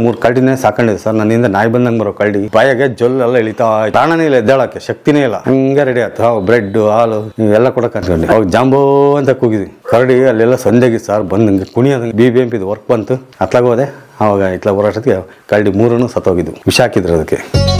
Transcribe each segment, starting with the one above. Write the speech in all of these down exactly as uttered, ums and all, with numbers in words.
ಮೂರು ಕರಡಿನೇ ಸಾಕೊಂಡಿದೆ ಸರ್. ನನ್ನಿಂದ ನಾಯಿ ಬಂದಂಗೆ ಬರೋ ಕರಡಿ ಬಾಯಾಗೆ ಜೊಲ್ಲೆಲ್ಲ ಇಳಿತಾ ಪ್ರಾಣನೇ ಇಲ್ಲ, ಎದ್ದೇಳಕ್ಕೆ ಶಕ್ತಿನೇ ಇಲ್ಲ, ಹಂಗೆ ರೆಡಿ ಆಯ್ತು. ಅವು ಬ್ರೆಡ್ ಹಾಲು ಇವೆಲ್ಲ ಕೊಡಕ್ಕೆ ಅಂದ್ಕೊಂಡು ಅವಾಗ ಜಾಂಬೋ ಅಂತ ಕೂಗಿದ್ವಿ. ಕರಡಿ ಅಲ್ಲೆಲ್ಲ ಸಂಜೆಗೆ ಸರ್ ಬಂದಂಗೆ ಕುಣಿಯೋದಂಗೆ ಬಿ ಬಿ ಎಂ ಪಿದು ವರ್ಕ್ ಬಂತು. ಅತ್ಲಾಗ ಹೋದೆ, ಅವಾಗ ಇತ್ಲಾಗ ಹೊರಟಕ್ಕೆ ಕರಡಿ ಮೂರೂ ಸತ್ತೋಗಿದ್ವು. ವಿಷ ಹಾಕಿದ್ರು ಅದಕ್ಕೆ.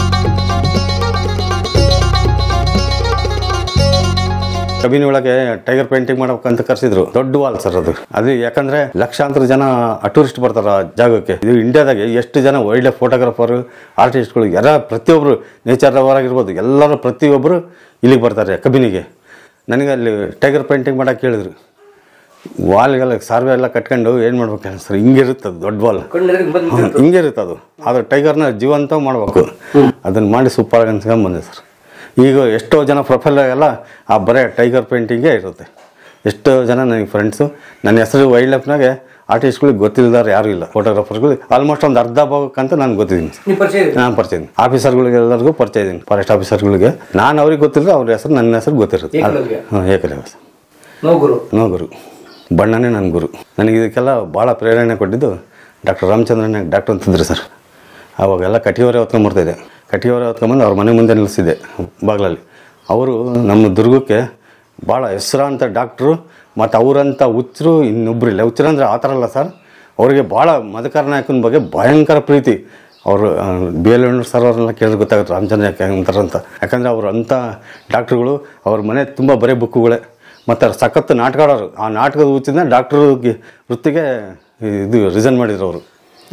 ಕಬಿನಿ ಒಳಗೆ ಟೈಗರ್ ಪೇಂಟಿಂಗ್ ಮಾಡ್ಬೇಕಂತ ಕರ್ಸಿದ್ರು. ದೊಡ್ಡ ವಾಲ್ ಸರ್ ಅದು. ಅದು ಯಾಕಂದ್ರೆ ಲಕ್ಷಾಂತರ ಜನ ಟೂರಿಸ್ಟ್ ಬರ್ತಾರ ಆ ಜಾಗಕ್ಕೆ. ಇದು ಇಂಡಿಯಾದಾಗೆ ಎಷ್ಟು ಜನ ವೈಲ್ಡ್ ಲೈಫ್ ಫೋಟೋಗ್ರಾಫರ್, ಆರ್ಟಿಸ್ಟ್ಗಳು ಯಾರ ಪ್ರತಿಯೊಬ್ಬರು, ನೇಚರ್ ಲವರ್ ಆಗಿರ್ಬೋದು, ಎಲ್ಲರೂ ಪ್ರತಿಯೊಬ್ಬರು ಇಲ್ಲಿಗೆ ಬರ್ತಾರೆ ಕಬಿನಿಗೆ. ನನಗೆ ಅಲ್ಲಿ ಟೈಗರ್ ಪೇಂಟಿಂಗ್ ಮಾಡಕ್ಕೆ ಹೇಳಿದ್ರು. ವಾಲ್ಗೆಲ್ಲ ಸಾರ್ವೆ ಎಲ್ಲ ಕಟ್ಕೊಂಡು ಏನು ಮಾಡ್ಬೇಕು ಸರ್, ಹಿಂಗಿರುತ್ತೆ ಅದು ದೊಡ್ಡ ವಾಲ್, ಹಿಂಗೆ ಇರುತ್ತೆ ಅದು. ಆದರೆ ಟೈಗರ್ನ ಜೀವಂತ ಮಾಡಬೇಕು. ಅದನ್ನು ಮಾಡಿ ಸೂಪರಾಗಿ ಅನ್ಸ್ಕೊಂಡು ಬಂದೆ ಸರ್. ಈಗ ಎಷ್ಟೋ ಜನ ಪ್ರೊಫೈಲ್ ಎಲ್ಲ ಆ ಬರೀ ಟೈಗರ್ ಪೇಂಟಿಂಗೇ ಇರುತ್ತೆ. ಎಷ್ಟೋ ಜನ ನನಗೆ ಫ್ರೆಂಡ್ಸು, ನನ್ನ ಹೆಸರು ವೈಲ್ಡ್ ಲೈಫ್ನಾಗೆ ಆರ್ಟಿಸ್ಟ್ಗಳಿಗೆ ಗೊತ್ತಿಲ್ಲದಾರೆ ಯಾರೂ ಇಲ್ಲ. ಫೋಟೋಗ್ರಾಫರ್ಗಳು ಆಲ್ಮೋಸ್ಟ್ ಒಂದು ಅರ್ಧ ಭಾಗಕ್ಕಂತ ನಾನು ಗೊತ್ತಿದ್ದೀನಿ ಸರ್. ನಾನು ಪರಿಚಯ ಇದ್ದೀನಿ. ಆಫೀಸರ್ಗಳಿಗೆ ಎಲ್ಲರಿಗೂ ಪರಿಚಯ ಇದ್ದೀನಿ. ಫಾರೆಸ್ಟ್ ಆಫೀಸರ್ಗಳಿಗೆ ನಾನು ಅವ್ರಿಗೆ ಗೊತ್ತಿಲ್ಲ, ಅವ್ರ ಹೆಸರು ನನ್ನ ಹೆಸರು ಗೊತ್ತಿರುತ್ತೆ. ಹಾಂ, ಏಕಲವ್ಯ ಸರ್. ನೋ ಗುರು, ಬಣ್ಣನೇ ನನ್ನ ಗುರು. ನನಗೆ ಇದಕ್ಕೆಲ್ಲ ಭಾಳ ಪ್ರೇರಣೆ ಕೊಟ್ಟಿದ್ದು ಡಾಕ್ಟರ್ ರಾಮಚಂದ್ರನೇ ಡಾಕ್ಟರ್ ಅಂತಿದ್ರು ಸರ್. ಅವಾಗೆಲ್ಲ ಕಟಿಯವರೇ ಹೊತ್ಕೊಂಡ್ಬರ್ತಾಯಿದ್ದೆ. ಕಟಿಯವರೇ ಹೊತ್ಕೊಂಬಂದು ಅವ್ರ ಮನೆ ಮುಂದೆ ನಿಲ್ಲಿಸಿದ್ದೆ ಬಾಗಿಲಲ್ಲಿ. ಅವರು ನಮ್ಮ ದುರ್ಗಕ್ಕೆ ಭಾಳ ಹೆಸರಾಂತ ಡಾಕ್ಟ್ರು, ಮತ್ತು ಅವರಂಥ ಹುಚ್ಚರು ಇನ್ನೊಬ್ಬರು ಇಲ್ಲ. ಹುಚ್ಚರು ಅಂದರೆ ಆ ಥರ ಅಲ್ಲ ಸರ್. ಅವರಿಗೆ ಭಾಳ ಮಧುಕರ ನಾಯಕನ ಬಗ್ಗೆ ಭಯಂಕರ ಪ್ರೀತಿ. ಅವರು ಬಿ ಎಲ್ ವೆಂಕಟೇಶ್ವರ ಸರ್ ಅವ್ರನ್ನೆಲ್ಲ ಕೇಳಿದ್ರೆ ಗೊತ್ತಾಗುತ್ತೆ ರಾಮಚಂದ್ರ ಯಾಕೆ ಅಂತಾರಂತ. ಯಾಕಂದರೆ ಅವರು ಅಂಥ ಡಾಕ್ಟ್ರುಗಳು. ಅವ್ರ ಮನೆ ತುಂಬ ಬರೀ ಬುಕ್ಕುಗಳೇ, ಮತ್ತು ಸಖತ್ತು ನಾಟಕ ಆಡೋರು. ಆ ನಾಟಕದ ಹುಚ್ಚಿಂದ ಡಾಕ್ಟ್ರು ವೃತ್ತಿಗೆ ಇದು ರಿಸೈನ್ ಮಾಡಿದ್ರು ಅವರು.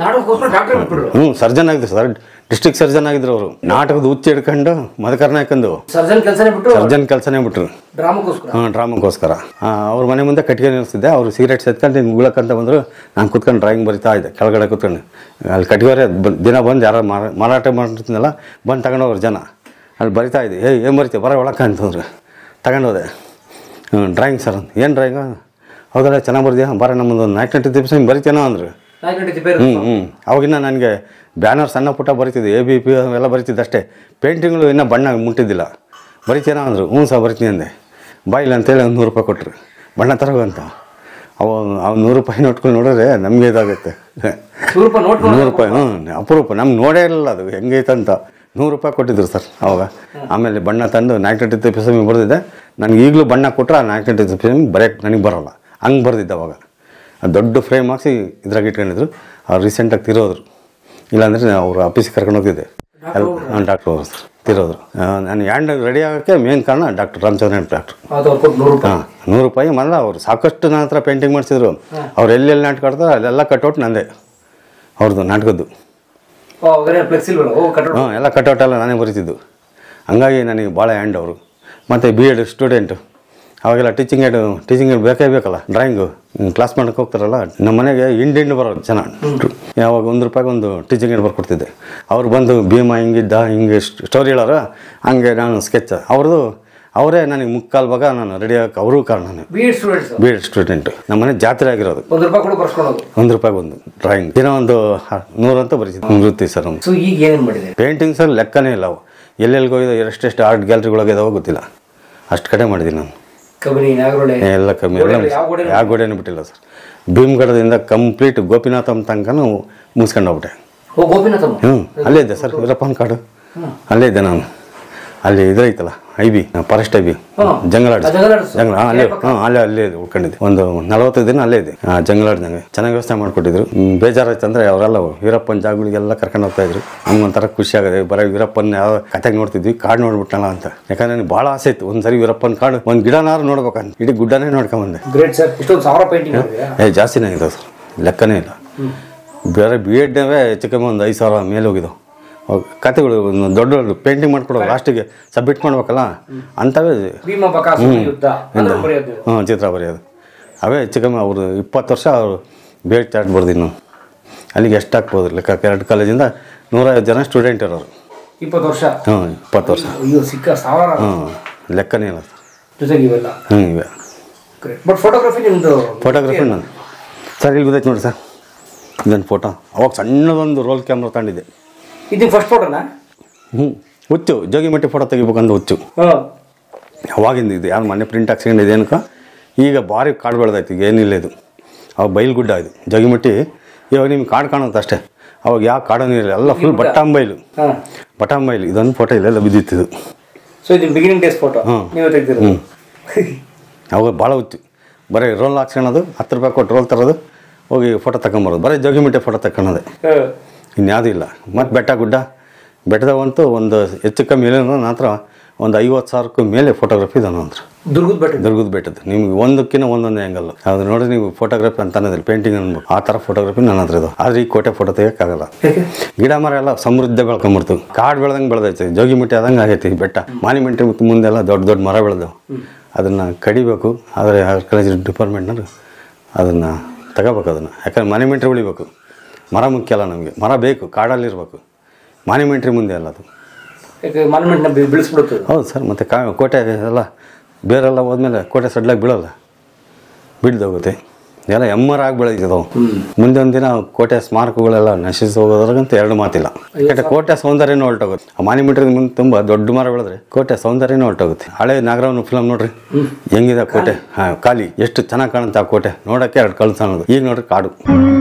ಹ್ಞೂ, ಸರ್ಜನ್ ಆಗಿದ್ರು ಸರ್, ಡಿಸ್ಟ್ರಿಕ್ಟ್ ಸರ್ಜನ್ ಆಗಿದ್ರು ಅವರು. ನಾಟಕದ ಹುಚ್ಚು ಹಿಡ್ಕೊಂಡು ಮಧುಕರ ನಾಯಕಂದು ಸರ್ಜನ್ ಕೆಲಸನೇ ಬಿಟ್ರು. ಹಾಂ, ಡ್ರಾಮಕ್ಕೋಸ್ಕರ. ಅವ್ರ ಮನೆ ಮುಂದೆ ಕಟ್ಟಿಗೆ ನಿಲ್ಲಿಸಿದ್ದೆ. ಅವರು ಸಿಗರೇಟ್ ಎತ್ಕೊಂಡು ಮುಗ್ಳಕ್ಕಂತ ಬಂದರು. ನಾನು ಕುತ್ಕೊಂಡು ಡ್ರಾಯಿಂಗ್ ಬರಿತಾ ಇದ್ದೆ ಕೆಳಗಡೆ ಕೂತ್ಕೊಂಡು. ಅಲ್ಲಿ ಕಟ್ಟಿಗೆವರೇ ದಿನ ಬಂದು ಯಾರು ಮಾರಾಟ ಮಾಡಿರ್ತೀನಲ್ಲ, ಬಂದು ತಗೊಂಡೋಗ್ರು ಜನ. ಅಲ್ಲಿ ಬರಿತಾ ಇದ್ದೆ. ಏ ಏನು ಬರಿತೀವಿ ಬರೋ ಒಳಕ್ಕೆ ಅಂತಂದ್ರು. ತಗೊಂಡೋದೆ. ಹ್ಞೂ, ಡ್ರಾಯಿಂಗ್ ಸರ್ ಅಂತ. ಏನು ಡ್ರಾಯಿಂಗು? ಹೌದಲ್ಲ, ಚೆನ್ನಾಗಿ ಬರ್ದಿಯಾ, ಬರ ನಮ್ಮದು ಒಂದು ನಾಲ್ಕು ಗಂಟೆ ದಿವಸ ಬರಿತೇನೋ ಅಂದರು. ಹ್ಞೂ ಹ್ಞೂ ಅವಾಗಿನ್ನ ನನಗೆ ಬ್ಯಾನರ್ ಸಣ್ಣ ಪುಟ್ಟ ಬರಿತಿದ್ದೆ, ಎ ಬಿ ಪಿ ಎಲ್ಲ ಬರಿತಿದ್ದೆ ಅಷ್ಟೇ. ಪೇಂಟಿಂಗ್ಗಳು ಇನ್ನೂ ಬಣ್ಣ ಮುಟ್ಟಿದ್ದಿಲ್ಲ. ಬರಿತೇನೋ ಅಂದರು. ಹ್ಞೂ ಸರ್ ಬರ್ತೀನಿ ಅಂದೆ. ಬಾಯಿಲ್ಲ ಅಂತೇಳಿ ಒಂದು ನೂರು ರೂಪಾಯಿ ಕೊಟ್ಟರು ಬಣ್ಣ ತರೋಗಂತ. ಅವ ಅವ್ನು ನೂರು ರೂಪಾಯಿ ನೋಟ್ಕೊಂಡು ನೋಡಿದ್ರೆ ನಮಗೆ ಇದಾಗುತ್ತೆ. ನೂರು ರೂಪಾಯಿ ಹ್ಞೂ ಅಪರೂಪ, ನಮ್ಗೆ ನೋಡೇ ಇರಲಿಲ್ಲ ಅದು ಹೆಂಗೈತಂತ. ನೂರು ರೂಪಾಯಿ ಕೊಟ್ಟಿದ್ರು ಸರ್ ಅವಾಗ. ಆಮೇಲೆ ಬಣ್ಣ ತಂದು ನಾಲ್ಕು ಗಂಟೆ ಪಿಸಮಿಗೆ ಬರೆದಿದ್ದೆ. ನನಗೆ ಈಗಲೂ ಬಣ್ಣ ಕೊಟ್ಟರೆ ಆ ನಾಲ್ಕು ಗಂಟೆ ಪಿಸಮಿಗೆ ಬರೆಯೋಕ್ಕೆ ನನಗೆ ಬರೋಲ್ಲ, ಹಂಗೆ ಬರೆದಿದ್ದೆ ಅವಾಗ. ದೊಡ್ಡ ಫ್ರೇಮ್ ಹಾಕ್ಸಿ ಇದ್ರಾಗ ಇಟ್ಕೊಂಡಿದ್ರು. ಅವ್ರು ರೀಸೆಂಟಾಗಿ ತಿರೋದ್ರು. ಇಲ್ಲಾಂದರೆ ಅವರು ಆಫೀಸಿಗೆ ಕರ್ಕೊಂಡು ಹೋಗ್ತಿದ್ದೆ. ಎಲ್ಲ ಡಾಕ್ಟ್ರು ಅವರು ಸರ್ ತಿರೋದ್ರು. ನಾನು ಹ್ಯಾಂಡ್ ರೆಡಿ ಆಗೋಕ್ಕೆ ಮೇನ್ ಕಾರಣ ಡಾಕ್ಟರ್ ರಾಮಚಂದ್ರ ಡಾಕ್ಟ್ರು. ಹಾಂ, ನೂರು ರೂಪಾಯಿ ಮಲ್ಲ. ಅವರು ಸಾಕಷ್ಟು ನನ್ನ ಹತ್ರ ಪೇಂಟಿಂಗ್ ಮಾಡಿಸಿದ್ರು. ಅವ್ರು ಎಲ್ಲೆಲ್ಲಿ ನಾಟಕ ಆಡ್ತಾರೆ ಅಲ್ಲೆಲ್ಲ ಕಟ್ಔಟ್ ನಂದೆ ಅವ್ರದ್ದು ನಾಟಕದ್ದು. ಹಾಂ, ಎಲ್ಲ ಕಟ್ಔಟ್ ಎಲ್ಲ ನಾನೇ ಬರೀತಿದ್ದು. ಹಂಗಾಗಿ ನನಗೆ ಭಾಳ ಹ್ಯಾಂಡ್ ಅವರು. ಮತ್ತು ಬಿ ಎಡ್ ಸ್ಟೂಡೆಂಟು. ಅವಾಗೆಲ್ಲ ಟೀಚಿಂಗ್ ಏಡ್ ಟೀಚಿಂಗ್ ಏಡ್ ಬೇಕೇ ಬೇಕಲ್ಲ. ಡ್ರಾಯಿಂಗು ಕ್ಲಾಸ್ ಮಾಡೋಕ್ಕೆ ಹೋಗ್ತಾರಲ್ಲ, ನಮ್ಮ ಮನೆಗೆ ಹಿಂಡು ಹಿಂಡು ಬರೋರು ಜನ. ಯಾವಾಗ ಒಂದು ರೂಪಾಯಿಗೆ ಒಂದು ಟೀಚಿಂಗ್ ಏಡ್ ಬರ್ಕೊಡ್ತಿದ್ದೆ. ಅವ್ರು ಬಂದು ಭೀಮ ಹಿಂಗಿದ್ದ ಹಿಂಗೆ ಸ್ಟೋರಿ ಹೇಳೋರು, ಹಂಗೆ ನಾನು ಸ್ಕೆಚ್ ಅವ್ರದ್ದು. ಅವರೇ ನನಗೆ ಮುಕ್ಕಾಲು ಭಾಗ ನಾನು ರೆಡಿ ಆಗೋಕ್ಕೆ ಅವರು ಕಾರಣ. B Ed student. ನಮ್ಮ ಮನೆ ಜಾತ್ರೆ ಆಗಿರೋದು. ಒಂದು ರೂಪಾಯಿಗೆ ಒಂದು ಡ್ರಾಯಿಂಗ್. ದಿನ ಒಂದು ನೂರಂತೂ ಬರೀತಿದ್ದೆ. ನೃತ್ಯ ಸರ್ ಪೇಂಟಿಂಗ್ ಸರ್ ಲೆಕ್ಕನೇ ಇಲ್ಲ. ಅವು ಎಲ್ಲೆಲ್ಲಿಗೆ ಹೋಗಿದ್ದು, ಎಷ್ಟೆಷ್ಟು ಆರ್ಟ್ ಗ್ಯಾಲರಿಗಳಾಗಿದ್ದಾವೋ ಗೊತ್ತಿಲ್ಲ, ಅಷ್ಟು ಕಡೆ ಮಾಡಿದ್ದೀನಿ ನಾನು. ಎಲ್ಲ ಕಮ್ಮಿ, ಎಲ್ಲ ಯಾವ ಗೋಡೆನೂ ಬಿಟ್ಟಿಲ್ಲ ಸರ್. ಭೀಮಗಢದಿಂದ ಕಂಪ್ಲೀಟ್ ಗೋಪಿನಾಥಮ್ ತನಕನೂ ಮುಗಿಸ್ಕೊಂಡು ಹೋಗ್ಬಿಟ್ಟೆ. ಹ್ಞೂ, ಅಲ್ಲೇ ಇದ್ದೆ ಸರ್, ವೀರಪ್ಪನ ಕಾಡು ಅಲ್ಲೇ ಇದ್ದೆ ನಾನು. ಅಲ್ಲಿ ಇದ್ರೈತಲ್ಲ I B forest I B ಜಂಗಲಾಡ್ ಜಂಗಲ ಅಲ್ಲೇ ಹಾಂ ಅಲ್ಲೇ ಅಲ್ಲೇ ಉಳ್ಕೊಂಡಿದ್ದೆ. ಒಂದು ನಲವತ್ತು ದಿನ ಅಲ್ಲೇ ಇದೆ. ಜಂಗಲಾಡ್ದಂಗೆ ಚೆನ್ನಾಗಿ ವ್ಯವಸ್ಥೆ ಮಾಡಿಕೊಟ್ಟಿದ್ರು. ಬೇಜಾರಾಯ್ತು ಅಂದರೆ ಅವರೆಲ್ಲ ವೀರಪ್ಪನ ಜಾಗಗಳಿಗೆಲ್ಲ ಕರ್ಕೊಂಡು ಹೋಗ್ತಾ ಇದ್ರು. ನಮ್ಗೊಂಥರ ಖುಷಿ ಆಗೋದೆ. ಬರೀ ವೀರಪ್ಪನ ಯಾವ ಕತೆಗೆ ನೋಡ್ತಿದ್ವಿ, ಕಾಡು ನೋಡ್ಬಿಟ್ಟಲ್ಲ ಅಂತ. ಯಾಕಂದ್ರೆ ನನಗೆ ಭಾಳ ಆಸೆ ಇತ್ತು ಒಂದ್ಸರಿ ವೀರಪ್ಪನ ಕಾಡು ಒಂದು ಗಿಡನಾರು ನೋಡ್ಬೇಕಂತ. ಇಡೀ ಗುಡ್ಡನೇ ನೋಡ್ಕೊಂಬಂದೆ. ಏ ಜಾಸ್ತಿನೇ ಆಗಿದೆ ಸರ್, ಲೆಕ್ಕನೇ ಇಲ್ಲ. ಬೇರೆ ಬಿ ಎಡ್ವೇ ಹೆಚ್ಚು ಕಮ್ಮಿ ಒಂದು ಐದು ಸಾವಿರ ಮೇಲೆ ಹೋಗಿದ್ದವು. ಕತೆಗಳು ದೊಡ್ಡ ದೊಡ್ಡ ಪೇಂಟಿಂಗ್ ಮಾಡ್ಕೊಡೋ ಲಾಸ್ಟಿಗೆ ಸಬ್ಮಿಟ್ ಮಾಡ್ಬೇಕಲ್ಲ ಅಂಥವೇ. ಹ್ಞೂ ಚಿತ್ರ ಬರೆಯೋದು ಅವೇ ಹೆಚ್ಚು ಕಮ್ಮಿ. ಅವರು ಇಪ್ಪತ್ತು ವರ್ಷ ಅವರು ಬಿ ಎಡ್ ಚಾರ್ಟ್ ಬರ್ದಿದ್ದು ನಾವು. ಅಲ್ಲಿಗೆ ಎಷ್ಟು ಹಾಕ್ಬೋದು ಲೆಕ್ಕ? ಎರಡು ಕಾಲೇಜಿಂದ ನೂರೈವತ್ತು ಜನ ಸ್ಟೂಡೆಂಟ್ ಇರೋರು. ಇಪ್ಪತ್ತು ವರ್ಷ ಹ್ಞೂ ಇಪ್ಪತ್ತು ವರ್ಷ ಹ್ಞೂ ಲೆಕ್ಕನೇ ಇಲ್ಲ ಹ್ಞೂ ಇವೆ. ಫೋಟೋಗ್ರಫಿ ನಾನು ಸರ್ ಇಲ್ಲಿ ಗೊತ್ತಾಯ್ತು ನೋಡಿ ಸರ್. ಇದೊಂದು ಫೋಟೋ ಅವಾಗ ಸಣ್ಣದೊಂದು ರೋಲ್ ಕ್ಯಾಮ್ರಾ ತಗೊಂಡಿದ್ದೆ. ಇದು ಫಸ್ಟ್ ಫೋಟೋನಾ? ಹ್ಞೂ ಹುಚ್ಚು ಜೋಗಿಮಟ್ಟಿ ಫೋಟೋ ತೆಗಿಬೇಕಂದು ಹುಚ್ಚು ಅವಾಗಿಂದ. ಇದು ಯಾರು ಮೊನ್ನೆ ಪ್ರಿಂಟ್ ಹಾಕ್ಸ್ಕೊಂಡಿದೆ ಏನಕ್ಕ. ಈಗ ಭಾರಿ ಕಾಡು ಬೆಳೆದೈತಿ. ಈಗ ಏನಿಲ್ಲ ಇದು. ಅವಾಗ ಬೈಲ್ಗುಡ್ಡ ಇದು ಜೋಗಿಮಟ್ಟಿ. ಇವಾಗ ನಿಮ್ಗೆ ಕಾಡು ಕಾಣುತ್ತೆ ಅಷ್ಟೇ. ಅವಾಗ ಯಾವ ಕಾಡೂ ಇರಲಿಲ್ಲ, ಎಲ್ಲ ಫುಲ್ ಬಟ್ಟಾಂಬೈಲು ಬಟಾಂಬೈಲು. ಇದೊಂದು ಫೋಟೋ ಇಲ್ಲೆಲ್ಲ ಬಿದ್ದಿತ್ತು. ಸೊ ಇದು ಬಿಗಿನಿಂಗ್ ಡೇಸ್ ಫೋಟೋ ನೀವು ತೆಗ್ದಿರೋದು. ಹ್ಞೂ ಅವಾಗ ಭಾಳ ಹುಚ್ಚು, ಬರೀ ರೋಲ್ ಹಾಕ್ಸ್ಕೊಳೋದು, ಹತ್ತು ರೂಪಾಯಿ ಕೊಟ್ಟು ರೋಲ್ ತರೋದು, ಹೋಗಿ ಫೋಟೋ ತಗೊಂಬರೋದು, ಬರೀ ಜೋಗಿಮಟ್ಟೆ ಫೋಟೋ ತಗೊಳೋದೆ, ಇನ್ಯಾವುದೂ ಇಲ್ಲ. ಮತ್ತು ಬೆಟ್ಟ ಗುಡ್ಡ ಬೆಟ್ಟದಾಗಂತೂ ಒಂದು ಹೆಚ್ಚು ಕಮ್ಮಿ ಇಲ್ಲ ನಂತರ ಒಂದು ಐವತ್ತು ಸಾವಿರಕ್ಕೂ ಮೇಲೆ ಫೋಟೋಗ್ರಫಿ ಇದೆ ನನ್ನ ಹತ್ರ. ದುರ್ಗದ ಬೆಟ್ಟ ದುರ್ಗದ ಬೆಟ್ಟದ್ದು ನಿಮ್ಗೆ ಒಂದಕ್ಕಿಂತ ಒಂದೊಂದೇ ಆ್ಯಂಗಲ್ ಅದು ನೋಡಿ ನೀವು ಫೋಟೋಗ್ರಫಿ ಅಂತ ಅನ್ನೋದಿಲ್ಲ, ಪೇಂಟಿಂಗ್ ಅನ್ಬೇಕು ಆ ಥರ ಫೋಟೋಗ್ರಫಿ ನನ್ನ ಹತ್ರ ಇದು. ಆದರೆ ಈ ಕೋಟೆ ಫೋಟೋ ತೆಗೋಕ್ಕಾಗಲ್ಲ. ಗಿಡ ಮರ ಎಲ್ಲ ಸಮೃದ್ಧ ಬೆಳ್ಕೊಂಬರ್ತು, ಕಾಡು ಬೆಳೆದಂಗೆ ಬೆಳೆದೈತೆ, ಜೋಗಿಮಟ್ಟಿ ಆದಂಗೆ ಆಗೈತಿ ಬೆಟ್ಟ. ಮಾನಿಮೆಂಟ್ರಿ ಮುಂದೆಲ್ಲ ದೊಡ್ಡ ದೊಡ್ಡ ಮರ ಬೆಳೆದವು, ಅದನ್ನು ಕಡಿಬೇಕು. ಆದರೆ ಆರ್ಕಿಯಾಲಜಿ ಡಿಪಾರ್ಟ್ಮೆಂಟ್ನವರು ಅದನ್ನು ತಗೋಬೇಕು ಅದನ್ನು, ಯಾಕಂದ್ರೆ ಮಾನಿಮೆಂಟ್ರಿ ಉಳಿಬೇಕು. ಮರ ಮುಖ್ಯ ಅಲ್ಲ ನಮಗೆ, ಮರ ಬೇಕು, ಕಾಡಲ್ಲಿರ್ಬೇಕು, ಮಾನಿಮೆಂಟ್ರಿ ಮುಂದೆ ಅಲ್ಲ ಅದು. ಮಾನ್ಯುಮೆಂಟ್ನ ಬೀಳಿಸ್ಬಿಡುತ್ತೆ. ಹೌದು ಸರ್. ಮತ್ತು ಕಾ ಕೋಟೆ ಎಲ್ಲ ಬೇರೆಲ್ಲ ಹೋದ್ಮೇಲೆ ಕೋಟೆ ಸಡ್ಲಾಗಿ ಬೀಳಲ್ಲ, ಬೀಳ್ದೋಗುತ್ತೆ, ಎಲ್ಲ ಎಮ್ಮರಾಗಿ ಬೆಳೆದಿದ್ದವು. ಮುಂದೆ ಒಂದು ದಿನ ಕೋಟೆ ಸ್ಮಾರಕಗಳೆಲ್ಲ ನಶಿಸಿ ಹೋಗೋದ್ರಾಗಂತ ಎರಡು ಮಾತಿಲ್ಲ. ಯಾಕಂದರೆ ಕೋಟೆ ಸೌಂದರ್ಯನೂ ಹೊರಟೋಗುತ್ತೆ. ಆ ಮಾನಿಮೆಂಟ್ರಿ ಮುಂದೆ ತುಂಬ ದೊಡ್ಡ ಮರ ಬೆಳೆದ್ರೆ ಕೋಟೆ ಸೌಂದರ್ಯನೂ ಹೊರಟೋಗುತ್ತೆ. ಹಳೆ ನಾಗರಾವ್ನ ಫಿಲಮ್ ನೋಡ್ರಿ ಹೆಂಗಿದೆ ಕೋಟೆ, ಹಾಂ ಖಾಲಿ ಎಷ್ಟು ಚೆನ್ನಾಗಿ ಕಾಣುತ್ತೆ ಆ ಕೋಟೆ ನೋಡೋಕ್ಕೆ. ಎರಡು ಕಳ್ಸ ಅನ್ನೋದು ಈಗ ನೋಡ್ರಿ ಕಾಡು.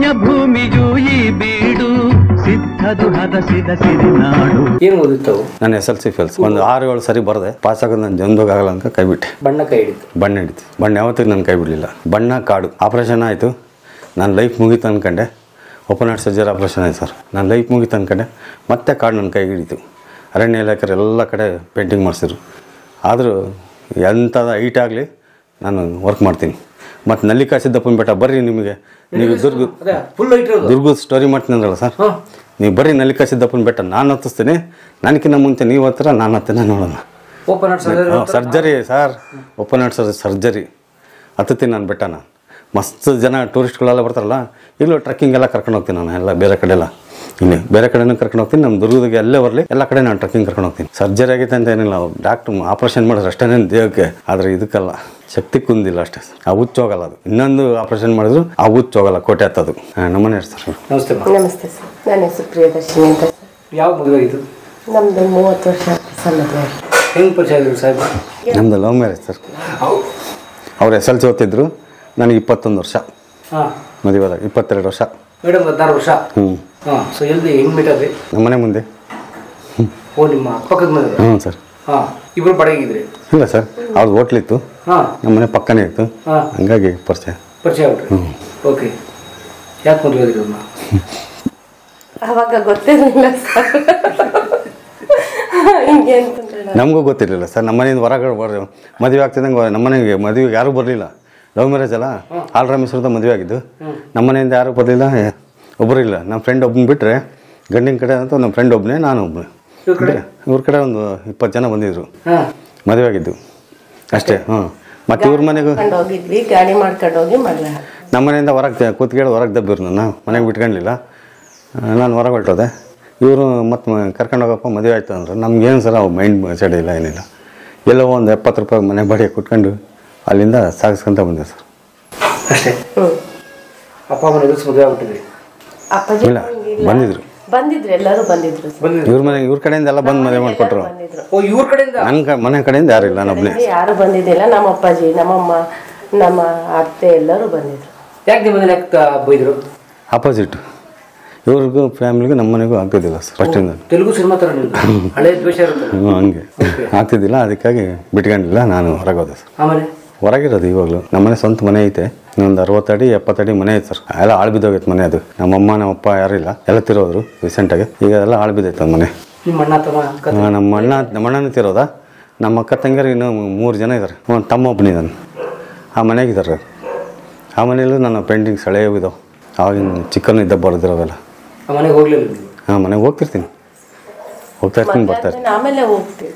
ಏನು ಓದಿತ್ತು? ನಾನು ಎಸ್ ಎಲ್ ಸಿ ಫೇಲ್ಸ್ ಒಂದು ಆರು ಏಳು ಸರಿ ಬರದೆ ಪಾಸ್ ಆಗೋದು ನಾನು ಜನ್ಮದಾಗಲ್ಲ ಅಂತ ಕೈ ಬಿಟ್ಟೆ. ಬಣ್ಣ ಕೈ ಹಿಡಿತು ಬಣ್ಣ ಹಿಡಿತು ಬಣ್ಣ ಯಾವತ್ತಿಗೆ ನಾನು ಕೈ ಬಿಡಲಿಲ್ಲ. ಬಣ್ಣ ಕಾಡು ಆಪ್ರೇಷನ್ ಆಯಿತು, ನಾನು ಲೈಫ್ ಮುಗೀತು ಅಂದ್ಕೊಂಡೆ. ಓಪನ್ ಹಾರ್ಟ್ ಸರ್ಜರಿ ಆಪ್ರೇಷನ್ ಆಯ್ತು ಸರ್, ನಾನು ಲೈಫ್ ಮುಗೀತು ಅಂದ್ಕೊಂಡೆ. ಮತ್ತೆ ಕಾಡು ನನ್ನ ಕೈ ಹಿಡಿತು. ಅರಣ್ಯ ಇಲಾಖೆ ಎಲ್ಲ ಕಡೆ ಪೇಂಟಿಂಗ್ ಮಾಡಿಸಿದ್ರು. ಆದರೂ ಎಂಥದ ಹೈಟ್ ಆಗಲಿ ನಾನು ವರ್ಕ್ ಮಾಡ್ತೀನಿ. ಮತ್ತು ನಲ್ಲಿಕಾ ಸಿದ್ದಪ್ಪನ ಬೆಟ್ಟ ಬರ್ರಿ, ನಿಮಗೆ ನೀವು ದುರ್ಗ ದುರ್ಗದ ಸ್ಟೋರಿ ಮಾಡ್ತೀನಿ ಅಂದ್ರಲ್ಲ ಸರ್, ನೀವು ಬರ್ರಿ ನಲ್ಲಿಕಾ ಸಿದ್ದಪ್ಪನ ಬೆಟ್ಟ ನಾನು ಹತ್ತಿಸ್ತೀನಿ. ನನಗಿನ್ನ ಮುಂಚೆ ನೀವು ಹತ್ತಿರ ನಾನು ಹತ್ತಿನ ನೋಡೋಣ. Open heart surgery sir, open heart surgery ಹತ್ತುತ್ತೀನಿ ನಾನು ಬೆಟ್ಟನ. ಮಸ್ತ್ ಜನ ಟೂರಿಸ್ಟ್ಗಳೆಲ್ಲ ಬರ್ತಾರಲ್ಲ, ಈಗಲೂ ಟ್ರೆಕ್ಕಿಂಗ್ ಎಲ್ಲ ಕರ್ಕೊಂಡು ಹೋಗ್ತೀನಿ ನಾನು. ಎಲ್ಲ ಬೇರೆ ಕಡೆ ಎಲ್ಲ ಇಲ್ಲಿ ಬೇರೆ ಕಡೆನೂ ಕರ್ಕೊಂಡು ಹೋಗ್ತೀನಿ. ನಮ್ಮ ದುರ್ಗದಾಗೆ ಎಲ್ಲೇ ಬರಲಿ ಎಲ್ಲ ಕಡೆ ನಾನು ಟ್ರೆಕ್ಕಿಂಗ್ ಕರ್ಕೊಂಡು ಹೋಗ್ತೀನಿ. ಸರ್ಜರಿ ಆಗೈತೆ ಅಂತ ಏನಿಲ್ಲ, ಡಾಕ್ಟ್ರು ಆಪ್ರೇಷನ್ ಮಾಡಿದ್ರೆ ಅಷ್ಟೇನೇನು ದೇಹಕ್ಕೆ, ಆದರೆ ಇದಕ್ಕಲ್ಲ, ಶಕ್ತಿ ಕುಂದಿಲ್ಲ ಅಷ್ಟೇ. ಆ ಹುಚ್ಚು ಹೋಗಲ್ಲ ಅದು. ಇನ್ನೊಂದು ಆಪ್ರೇಷನ್ ಮಾಡಿದ್ರು ಆ ಹುಚ್ಚು ಹೋಗಲ್ಲ, ಕೋಟೆ ಹತ್ತದು. ನಮ್ಮನೆ ಸರ್. ನಮಸ್ತೆ. ನಮಸ್ತೆ ಸರ್, ನನ್ನ ಹೆಸರು ಪ್ರಿಯದರ್ಶಿನಿ ಅಂತ ಸರ್. ಯಾವ ಮದುವೆ ಆಗಿದ್ದು? ನಮ್ಮದು ಮೂವತ್ತು ವರ್ಷ ಸರ್ ಮದುವೆ. ಹೆಂಗೆ ಪರಿಚಯ ಆಗಿದ್ರು ಸಾಹೇಬ್? ನಮ್ಮದು ಲವ್ ಮ್ಯಾರೇಜ್ ಸರ್. ಅವ್ರು ಎಸ್ ಎಲ್ ಸಿ ಓದ್ತಿದ್ರು, ನನಗೆ ಇಪ್ಪತ್ತೊಂದು ವರ್ಷ ಮದುವೆ ಆದಾಗ. ಇಪ್ಪತ್ತೆರಡು ವರ್ಷ ಮೇಡಮ್ ಹದಿನಾರು ವರ್ಷ. ಹ್ಞೂ ಹಾಂ. ಸೊ ಎಲ್ಲಿ ಹೆಂಗೆ ಮೀಟಾದ್ರಿ? ನಮ್ಮ ಮನೆ ಮುಂದೆ. ಓ ನಿಮ್ಮ ಪಕ್ಕದ ಮನೆ? ಹ್ಞೂ ಸರ್. ಹಾಂ. ಇಬ್ಬರು ಬಡಗಿದ್ರಿ? ಇಲ್ಲ ಸರ್, ಅವ್ರದ್ದು ಹೋಟ್ಲಿತ್ತು, ಹಾಂ, ನಮ್ಮ ಮನೆ ಪಕ್ಕನೇ ಇತ್ತು. ಹಾಂ, ಹಂಗಾಗಿ ಪರಿಚಯ ಪರಿಚಯ ಆಗ್ಬಿಟ್ರಿ. ಹ್ಞೂ. ಓಕೆ. ಯಾಕೆ ಮದುವೆ ಆಗಿದ್ರು? ಅವಾಗ ಗೊತ್ತಿರಲಿಲ್ಲ ಸರ್, ಹಿಂಗೆ ಅಂತಂದ್ರೆ ನಮಗೂ ಗೊತ್ತಿರಲಿಲ್ಲ ಸರ್. ನಮ್ಮ ಮನೆಯಿಂದ ಹೊರಗಡೆ ಬರ ಮದುವೆ ಆಗ್ತಿದ್ದಂಗೆ ನಮ್ಮ ಮನೆಗೆ ಮದುವೆಗೆ ಯಾರೂ ಬರಲಿಲ್ಲ. ಲವ್ ಮ್ಯಾರೇಜ್ ಅಲ್ಲ, ಆಲ್ರಾಮೇಶ್ವರದ ಮದುವೆ ಆಗಿದ್ದು. ನಮ್ಮ ಮನೆಯಿಂದ ಯಾರೂ ಬರಲಿಲ್ಲ, ಒಬ್ಬರು ಇಲ್ಲ. ನಮ್ಮ ಫ್ರೆಂಡ್ ಒಬ್ಬನ ಬಿಟ್ಟರೆ ಗಂಡಿನ ಕಡೆ ಅಂತ ನಮ್ಮ ಫ್ರೆಂಡ್ ಒಬ್ಬನೇ, ನಾನು ಒಬ್ಬನೇ. ಇವ್ರ ಕಡೆ ಒಂದು ಇಪ್ಪತ್ತು ಜನ ಬಂದಿದ್ರು, ಮದುವೆ ಆಗಿದ್ದು ಅಷ್ಟೇ. ಹ್ಞೂ. ಮತ್ತು ಇವ್ರ ಮನೆಗೂ ಹೋಗಿದ್ವಿ, ಗಾಡಿ ಮಾಡ್ಕೊಂಡು ಹೋಗಿ ಮದುವೆ. ನಮ್ಮ ಮನೆಯಿಂದ ಹೊರಗೆ ಕೂತ್ಕೇಳಿ ಹೊರಗೆ ದಬ್ಬಿರು, ನನ್ನ ಮನೆಗೆ ಬಿಟ್ಕೊಂಡಿಲ್ಲ. ನಾನು ಹೊರಗೆ ಹೊರಟೋದೆ. ಇವರು ಮತ್ತು ಕರ್ಕೊಂಡು ಹೋಗಪ್ಪ ಮದುವೆ ಆಯಿತು ಅಂದ್ರೆ ನಮ್ಗೇನು ಸರ್ ಅವು ಮೈಂಡ್ ಸೈಡ್ ಇಲ್ಲ, ಏನಿಲ್ಲ. ಎಲ್ಲೋ ಒಂದು ಎಪ್ಪತ್ತು ರೂಪಾಯಿ ಮನೆ ಬಾಡಿಗೆ ಕುಟ್ಕೊಂಡು ಅಲ್ಲಿಂದ ಸಾಗಿಸ್ಕೊಂತ ಬಂದೆ ಸರ್ ಅಷ್ಟೇ. ಅಪ್ಪ ಅಮ್ಮನ ಎದುರಿಸಿ ಮದುವೆ ಆಗ್ಬಿಟ್ಟಿದ್ರಿ? ಅಪ್ಪಾಜಿ ಇಲ್ಲ, ಬಂದಿದ್ರು ಬಂದಿದ್ರು, ಎಲ್ಲರೂ ಬಂದಿದ್ರು. ಇವ್ರ ಮನೆಗೆ ಇವ್ರ ಕಡೆಯಿಂದ ಎಲ್ಲ ಬಂದು ಮದುವೆ ಮಾಡಿಕೊಟ್ರು. ಓ, ಇವ್ರ ಕಡೆಯಿಂದ? ನನ್ನ ಮನೆ ಕಡೆಯಿಂದ ಯಾರು ಇಲ್ಲ, ನಾನೊಬ್ಬನೇ. ಯಾರು ಬಂದಿದ್ದಿಲ್ಲ, ನಮ್ಮ ಅಪ್ಪಾಜಿ, ನಮ್ಮಮ್ಮ, ನಮ್ಮ ಅತ್ತೆ ಎಲ್ಲರೂ ಬಂದಿದ್ರು. ಯಾಕೆ ನಿಮ್ಮ ಮನೇಲಿ ಯಾಕೆ ಬೈದರು? ಅಪೋಸಿಟ್, ಇವ್ರಿಗೂ ಫ್ಯಾಮಿಲಿಗೂ ನಮ್ಮ ಮನೆಗೂ ಆಗ್ತಿದ್ದಿಲ್ಲ ಸರ್ ಫಸ್ಟಿಂದ. ತೆಲುಗು ಸಿನಿಮಾ ಥರ ಹಳೆ ದ್ವೇಷ ಇರುತ್ತೆ. ಹ್ಞೂ, ಹಂಗೆ ಆಗ್ತಿದ್ದಿಲ್ಲ. ಅದಕ್ಕಾಗಿ ಬಿಟ್ಕೊಂಡಿಲ್ಲ, ನಾನು ಹೊರಗೆ ಹೋದೆ ಸರ್. ಆಮೇಲೆ ಹೊರಗಿರೋದು ಇವಾಗಲೂ ನಮ್ಮ ಮನೆ ಸ್ವಂತ ಮನೆ ಐತೆ. ಇನ್ನೊಂದು ಅರವತ್ತಡಿ ಎಪ್ಪತ್ತಡಿ ಮನೆ ಐತೆ ಸರ್. ಎಲ್ಲ ಆಳು ಬಿದ್ದೋಗೈತೆ ಮನೆ. ಅದು ನಮ್ಮಮ್ಮ ನಮ್ಮಪ್ಪ ಯಾರೂ ಇಲ್ಲ, ಎಲ್ಲ ತಿರೋದ್ರು ರೀಸೆಂಟಾಗಿ. ಈಗ ಎಲ್ಲ ಆಳು ಬಿದ್ದೈತೆ ಅದು ಮನೆ. ನಿಮ್ಮ ಅಣ್ಣ ತಮ್ಮ? ನಮ್ಮ ಅಣ್ಣ ನಮ್ಮ ಅಣ್ಣನೂ ತಿರೋದ. ನಮ್ಮ ಅಕ್ಕ ತಂಗಿಯರು ಇನ್ನೂ ಮೂರು ಜನ ಇದ್ದಾರೆ. ಒಂದು ತಮ್ಮ ಒಬ್ಬನಿದ್ದಾನೆ, ಆ ಮನೆಗಿದ್ದಾರೆ. ಆ ಮನೆಯಲ್ಲೂ ನನ್ನ ಪೇಂಟಿಂಗ್ಸ್ ಹಳೆಯ ಇದಾವೆ, ಆವಾಗಿನ ಚಿಕ್ಕನು ಇದ್ದ ಬರೆದಿರೋವೆಲ್ಲ. ಆ ಮನೆಗೆ ಹೋಗ್ಲಿಲ್ಲ? ಹಾಂ, ಮನೆಗೆ ಹೋಗ್ತಿರ್ತೀನಿ, ಹೋಗ್ತಾ ಇರ್ತೀನಿ, ಬರ್ತಾ ಇರ್ತೀನಿ. ಆಮೇಲೆ ಹೋಗ್ತೀವಿ.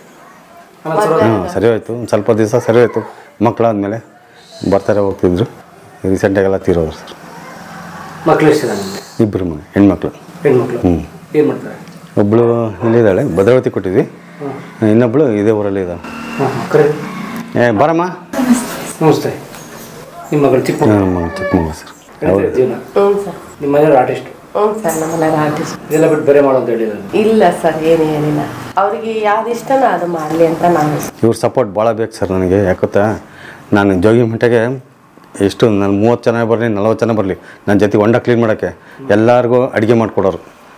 ಹಾಂ, ಸರಿ ಹೋಯ್ತು. ಒಂದು ಸ್ವಲ್ಪ ದಿವಸ ಸರಿ ಹೋಯ್ತು. ಮಕ್ಕಳಾದ್ಮೇಲೆ ಬರ್ತಾರೆ, ಹೋಗ್ತಿದ್ರು. ರೀಸೆಂಟಾಗೆಲ್ಲ ತೀರೋರು ಸರ್. ಮಕ್ಕಳು ಎಷ್ಟು ಜನ? ಇಬ್ಬರು ಮನೆ ಹೆಣ್ಮಕ್ಳು. ಹೆಣ್ಮಕ್ಳು? ಹ್ಞೂ. ಏನು ಮಾಡ್ತಾರೆ? ಒಬ್ಬಳು ಇಲ್ಲಿದ್ದಾಳೆ, ಭದ್ರಾವತಿ ಕೊಟ್ಟಿದ್ವಿ. ಇನ್ನೊಬ್ಬಳು ಇದೇ ಊರಲ್ಲಿ ಇದ್ದಾಳೆ. ಹಾಂ ಹಾಂ, ಕರೆ. ಏ ಬರಮ್ಮ. ನಮಸ್ತೆ. ನಿಮ್ಮ ಮಗಳು ಚಿಕ್ಕ ಮಗಳು? ಚಿಕ್ಕ ಮಗಳು ಸರ್. ಹೌದು. ಜೀವನ? ಹ್ಞೂ ಸರ್. ನಿಮ್ಮ ಮನೆಯವ್ರು ಆರ್ಟಿಸ್ಟ್? ಹ್ಞೂ ಸರ್, ನಮ್ಮ ಮನೆಯವ್ರು ಆರ್ಟಿಸ್ಟ್. ಇದೆಲ್ಲ ಬಿಟ್ಟು ಬೇರೆ ಮಾಡೋ ಅಂತ ಹೇಳಿದ್ರು? ಇಲ್ಲ ಸರ್, ಏನು ಏನಿಲ್ಲ. ಅವ್ರಿಗೆ ಯಾವ್ದು ಇಷ್ಟನೋ ಅದು ಮಾಡಲಿ ಅಂತ ನಾನು. ಇವ್ರ ಸಪೋರ್ಟ್ ಭಾಳ ಬೇಕು ಸರ್ ನನಗೆ. ಯಾಕೊತ್ತಾ, ನಾನು ಜೋಗಿಮಟ್ಟಿಗೆ ಎಷ್ಟು ನಾನು ಮೂವತ್ತು ಜನ ಬರಲಿ, ನಲ್ವತ್ತು ಜನ ಬರಲಿ, ನನ್ನ ಜೊತೆ ಹೊಂಡ ಕ್ಲೀನ್ ಮಾಡೋಕ್ಕೆ ಎಲ್ಲರಿಗೂ ಅಡುಗೆ ಮಾಡಿಕೊಡೋರು.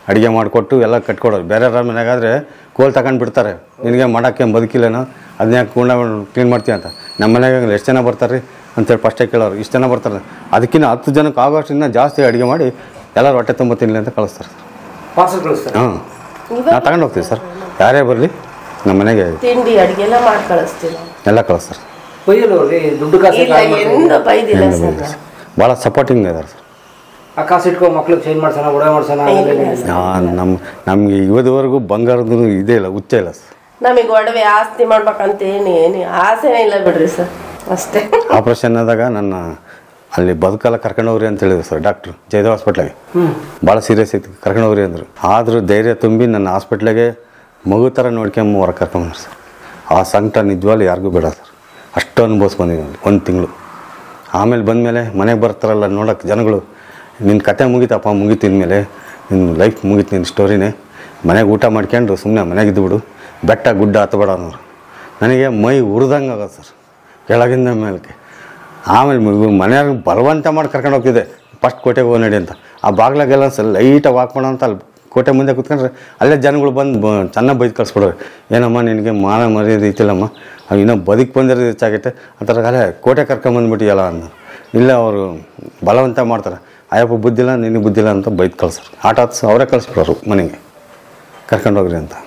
ಅಡುಗೆ ಮಾಡಿಕೊಟ್ಟು ಎಲ್ಲ ಕಟ್ಕೊಡೋರು. ಬೇರೆಯವ್ರ ಮನೆಗಾದರೆ ಕೋಲ್ ತಗೊಂಡು ಬಿಡ್ತಾರೆ, ನಿನಗೆ ಮಾಡೋಕ್ಕೆ ಬದುಕಿಲ್ಲೇನೋ ಅದನ್ನ ಕೂಡ ಕ್ಲೀನ್ ಮಾಡ್ತೀವಿ ಅಂತ. ನಮ್ಮ ಮನೆಗೆ ಎಷ್ಟು ಜನ ಬರ್ತಾರೆ ಅಂತೇಳಿ ಫಸ್ಟೇ ಕೇಳೋರು. ಇಷ್ಟು ಜನ ಬರ್ತಾರೆ, ಅದಕ್ಕಿಂತ ಹತ್ತು ಜನಕ್ಕೆ ಆಗೋಷ್ಟು ಇನ್ನೂ ಜಾಸ್ತಿ ಅಡುಗೆ ಮಾಡಿ ಎಲ್ಲರೂ ಹೊಟ್ಟೆ ತುಂಬ ತಿನ್ನಲಿ ಅಂತ ಕಳಿಸ್ತಾರೆ ಸರ್. ಪಾರ್ಸಲ್ ಕಳಿಸ್ತಾರೆ. ಹಾಂ, ನಾವು ತಗೊಂಡು ಹೋಗ್ತೀವಿ ಸರ್. ಯಾರೇ ಬರಲಿ ನಮ್ಮ ಮನೆಗೆ ತಿಂಡಿ ಅಡಿಗೆ ಎಲ್ಲ ಮಾಡಿ ಕಳಿಸ್ತೀವಿ ನಾವು. ಎಲ್ಲ ಕಳಿಸ್ತಾರೆ. ಬೈಯಲ್ಲ ಅವ್ರಿಗೆ ದುಡ್ಡು ಕಾಸು ಇಲ್ಲ ಎಂದು ಬೈದಿಲ್ಲ ಸರ್ ನಾವು. ಭಾಳ ಸಪೋರ್ಟಿಂಗ್ ಇದ್ದಾರೆ ಸರ್. ಆ ಕಾಸು ಇಟ್ಕೊ ಮಕ್ಳಿಗೆ ಚೇಂಜ್ ಮಾಡ್ಸೋಣ, ಒಡೆ ಮಾಡ್ಸೋಣ. ನಮ್ಮ ನಮಗೆ ಇವತ್ತುವರೆಗೂ ಬಂಗಾರದ್ದು ಇದೇ ಇಲ್ಲ, ಹುಚ್ಚ ಇಲ್ಲ ಸರ್. ನಮಗೆ ಒಡವೆ ಆಸ್ತಿ ಮಾಡ್ಬೇಕಂತ ಏನು ಏನು ಆಸೆನೇ ಇಲ್ಲ ಬಿಡ್ರಿ ಸರ್, ಅಷ್ಟೇ. ಆಪ್ರೇಷನ್ ಆದಾಗ ನನ್ನ ಅಲ್ಲಿ ಬದುಕಲ್ಲ ಕರ್ಕೊಂಡೋಗ್ರಿ ಅಂತ ಹೇಳಿದ್ರು ಸರ್ ಡಾಕ್ಟ್ರು ಜಯದೇವ್ ಹಾಸ್ಪಿಟ್ಲಾಗೆ. ಭಾಳ ಸೀರಿಯಸ್ ಇತ್ತು, ಕರ್ಕೊಂಡೋಗ್ರಿ ಅಂದರು. ಆದರೂ ಧೈರ್ಯ ತುಂಬಿ ನನ್ನ ಹಾಸ್ಪಿಟ್ಲಾಗೆ ಮಗು ಥರ ನೋಡ್ಕೊಂಬ ಹೊರಗೆ ಕರ್ಕೊಂಬಂದ್ರು ಸರ್. ಆ ಸಂಕಟ ನಿಜವಾಗ್ಲೂ ಯಾರಿಗೂ ಬೇಡ ಸರ್. ಅಷ್ಟು ಅನುಭವಿಸ್ಕೊಂಡಿದ್ದೀನಿ ಒಂದು ತಿಂಗಳು. ಆಮೇಲೆ ಬಂದಮೇಲೆ ಮನೆಗೆ ಬರ್ತಾರಲ್ಲ ನೋಡೋಕ್ಕೆ ಜನಗಳು, ನಿನ್ನ ಕತೆ ಮುಗೀತಪ್ಪ, ಮುಗೀತು ಇನ್ಮೇಲೆ ನಿನ್ನ ಲೈಫ್ ಮುಗೀತು, ನಿನ್ನ ಸ್ಟೋರಿನೇ, ಮನೆಗೆ ಊಟ ಮಾಡ್ಕೊಂಡು ಸುಮ್ಮನೆ ಮನೆಗೆ ಇದ್ದುಬಿಡು, ಬೆಟ್ಟ ಗುಡ್ಡ ಹತ್ತಬೇಡ ಅನ್ನೋರು. ನನಗೆ ಮೈ ಉರಿದಂಗೆ ಆಗೋದು ಸರ್ ಕೆಳಗಿಂದ ಮೇಲಕ್ಕೆ. ಆಮೇಲೆ ಮನೆಯಾಗ ಬಲವಂತ ಮಾಡಿ ಕರ್ಕೊಂಡು ಹೋಗ್ತಿದ್ದೆ, ಫಸ್ಟ್ ಕೋಟೆಗೆ ಹೋಗಿ ನಡಿ ಅಂತ. ಆ ಬಾಗ್ಲಾಗೆಲ್ಲ ಸರ್ ಲೈಟಾಗಿ ವಾಕ್ ಮಾಡೋ ಅಂತ ಅಲ್ಲಿ ಕೋಟೆ ಮುಂದೆ ಕೂತ್ಕೊಂಡ್ರೆ ಅಲ್ಲೇ ಜನಗಳು ಬಂದು ಬ ಚೆನ್ನಾಗಿ ಬೈದು ಕಳಿಸ್ಬಿಡೋರು. ಏನಮ್ಮ ನಿನಗೆ ಮಾನ ಮರ್ಯಾದೆ ಐತಿಲ್ಲಮ್ಮ, ಅವು ಇನ್ನೂ ಬದುಕು ಬಂದಿರೋದು ಹೆಚ್ಚಾಗೈತೆ ಅಂತಾರೆ. ಅಲ್ಲೇ ಕೋಟೆ ಕರ್ಕೊಂಬಂದ್ಬಿಟ್ಟಿಯಲ್ಲ ಅಂದ. ಇಲ್ಲ ಅವರು ಬಲವಂತ ಮಾಡ್ತಾರೆ, ಅಯ್ಯಪ್ಪ ಬುದ್ಧಿಲ್ಲ ನಿನಗೆ ಬುದ್ಧಿಲ್ಲ ಅಂತ ಬೈದು ಕಳ್ಸೋರು. ಆಟ ಹತ್ಸ ಅವರೇ ಕಳಿಸ್ಬಿಡೋರು ಮನೆಗೆ ಕರ್ಕೊಂಡೋಗ್ರಿ ಅಂತ.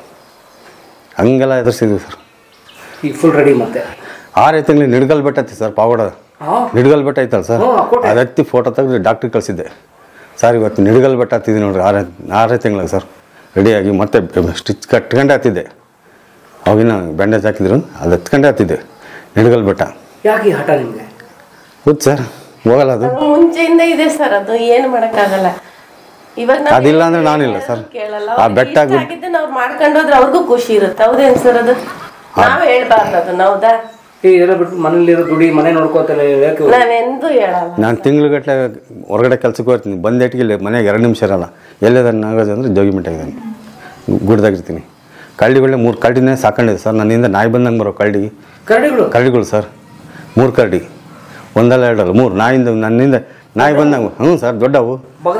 ಹಂಗೆಲ್ಲ ಎದುರಿಸಿದ್ವಿ ಸರ್. ಈಗ ಫುಲ್ ರೆಡಿ ಮತ್ತೆ ಆರೇ ತಿಂಗಳು ನಿಡ್ಗಲ್ ಬೆಟ್ಟ ಐತಿ ಸರ್, ಪಾವಗಡ ನಿಡ್ಗಲ್ ಬೆಟ್ಟ ಐತಲ್ಲ ಸರ್, ಅದು ಹತ್ತಿ ಫೋಟೋ ತೆಗೆದು ಡಾಕ್ಟ್ರಿಗೆ ಕಳಿಸಿದ್ದೆ. ಸರ್ ಇವತ್ತು ನಿಡ್ಗಲ್ ಬೆಟ್ಟ ಹತ್ತಿದ್ವಿ ನೋಡ್ರಿ, ಆರೇ ಆರೇ ತಿಂಗಳಿಗೆ ಸರ್ ರೆಡಿಯಾಗಿ ಮತ್ತೆ ಸ್ಟಿಚ್ ಕಟ್ಕೊಂಡೆ ಹತ್ತಿದ್ದೆ. ಅವಾಗಿನ ಬ್ಯಾಂಡೇಜ್ ಹಾಕಿದ್ರು, ಅದು ಹತ್ಕೊಂಡೆ ಹತ್ತಿದ್ದೆ ನಿಡ್ಗಲ್ ಬೆಟ್ಟ. ಯಾಕೆ ಈ ಹಠ ನಿಮಗೆ? ಹೌದು ಸರ್, ಹೋಗಲ್ಲ ಅದು ಮುಂಚೆಯಿಂದ ಇದೆ ಸರ್, ಅದು ಏನು ಮಾಡೋಕ್ಕಾಗಲ್ಲ. ಇವಾಗ ನಾವು ಅದಿಲ್ಲ ಅಂದ್ರೆ ನಾನಿಲ್ಲ ಸರ್. ಕೇಳಲ್ಲ, ಆ ಬೆಟ್ಟ ನಾವು ಮಾಡ್ಕೊಂಡು ಹೋದ್ರೆ ಅವ್ರಿಗೂ ಖುಷಿ ಇರುತ್ತೆ. ಹೌದೇನು ಸರ್? ಅದು ನಾವು ಹೇಳ್ಬಾರ್ದು ಅದನ್ನ, ಹೌದಾ? ಈ ಎಲ್ಲ ಬಿಟ್ಟು ಮನೇಲಿರೋ ದುಡಿ ಮನೆ ನೋಡ್ಕೋತಾರೆ ಯಾಕೆ? ನಾನೆಂದೂ ಹೇಳಲ್ಲ. ನಾನು ತಿಂಗ್ಳುಗಟ್ಟಲೆ ಹೊರಗಡೆ ಕೆಲ್ಸಕ್ಕೆ ಹೋಗ್ತೀನಿ, ಬಂದೇಟಿಗೆ ಮನೆಗೆ ಎರಡು ನಿಮಿಷ ಇರಲ್ಲ. ಎಲ್ಲದನ್ನು ಆಗೋದು ಅಂದರೆ ಜೋಗಿಮಿಟ್ಟಾಗಿದ್ದಾನೆ, ಗುಡ್ದಾಗಿರ್ತೀನಿ. ಕರಡಿಗಳೇ ಮೂರು ಕರಡಿನೇ ಸಾಕೊಂಡಿದೆ ಸರ್. ನನ್ನಿಂದ ನಾಯಿ ಬಂದಂಗೆ ಬರೋ ಕರಡಿ ಕರಡಿಗಳು ಕರಡಿಗಳು ಸರ್, ಮೂರು ಕರಡಿ, ಒಂದಲ್ಲ ಎರಡಲ್ಲ ಮೂರು ನಾಯಿಂದ ನನ್ನಿಂದ ನಾಯಿ ಬಂದಂಗೆ. ಹ್ಞೂ ಸರ್, ದೊಡ್ಡವು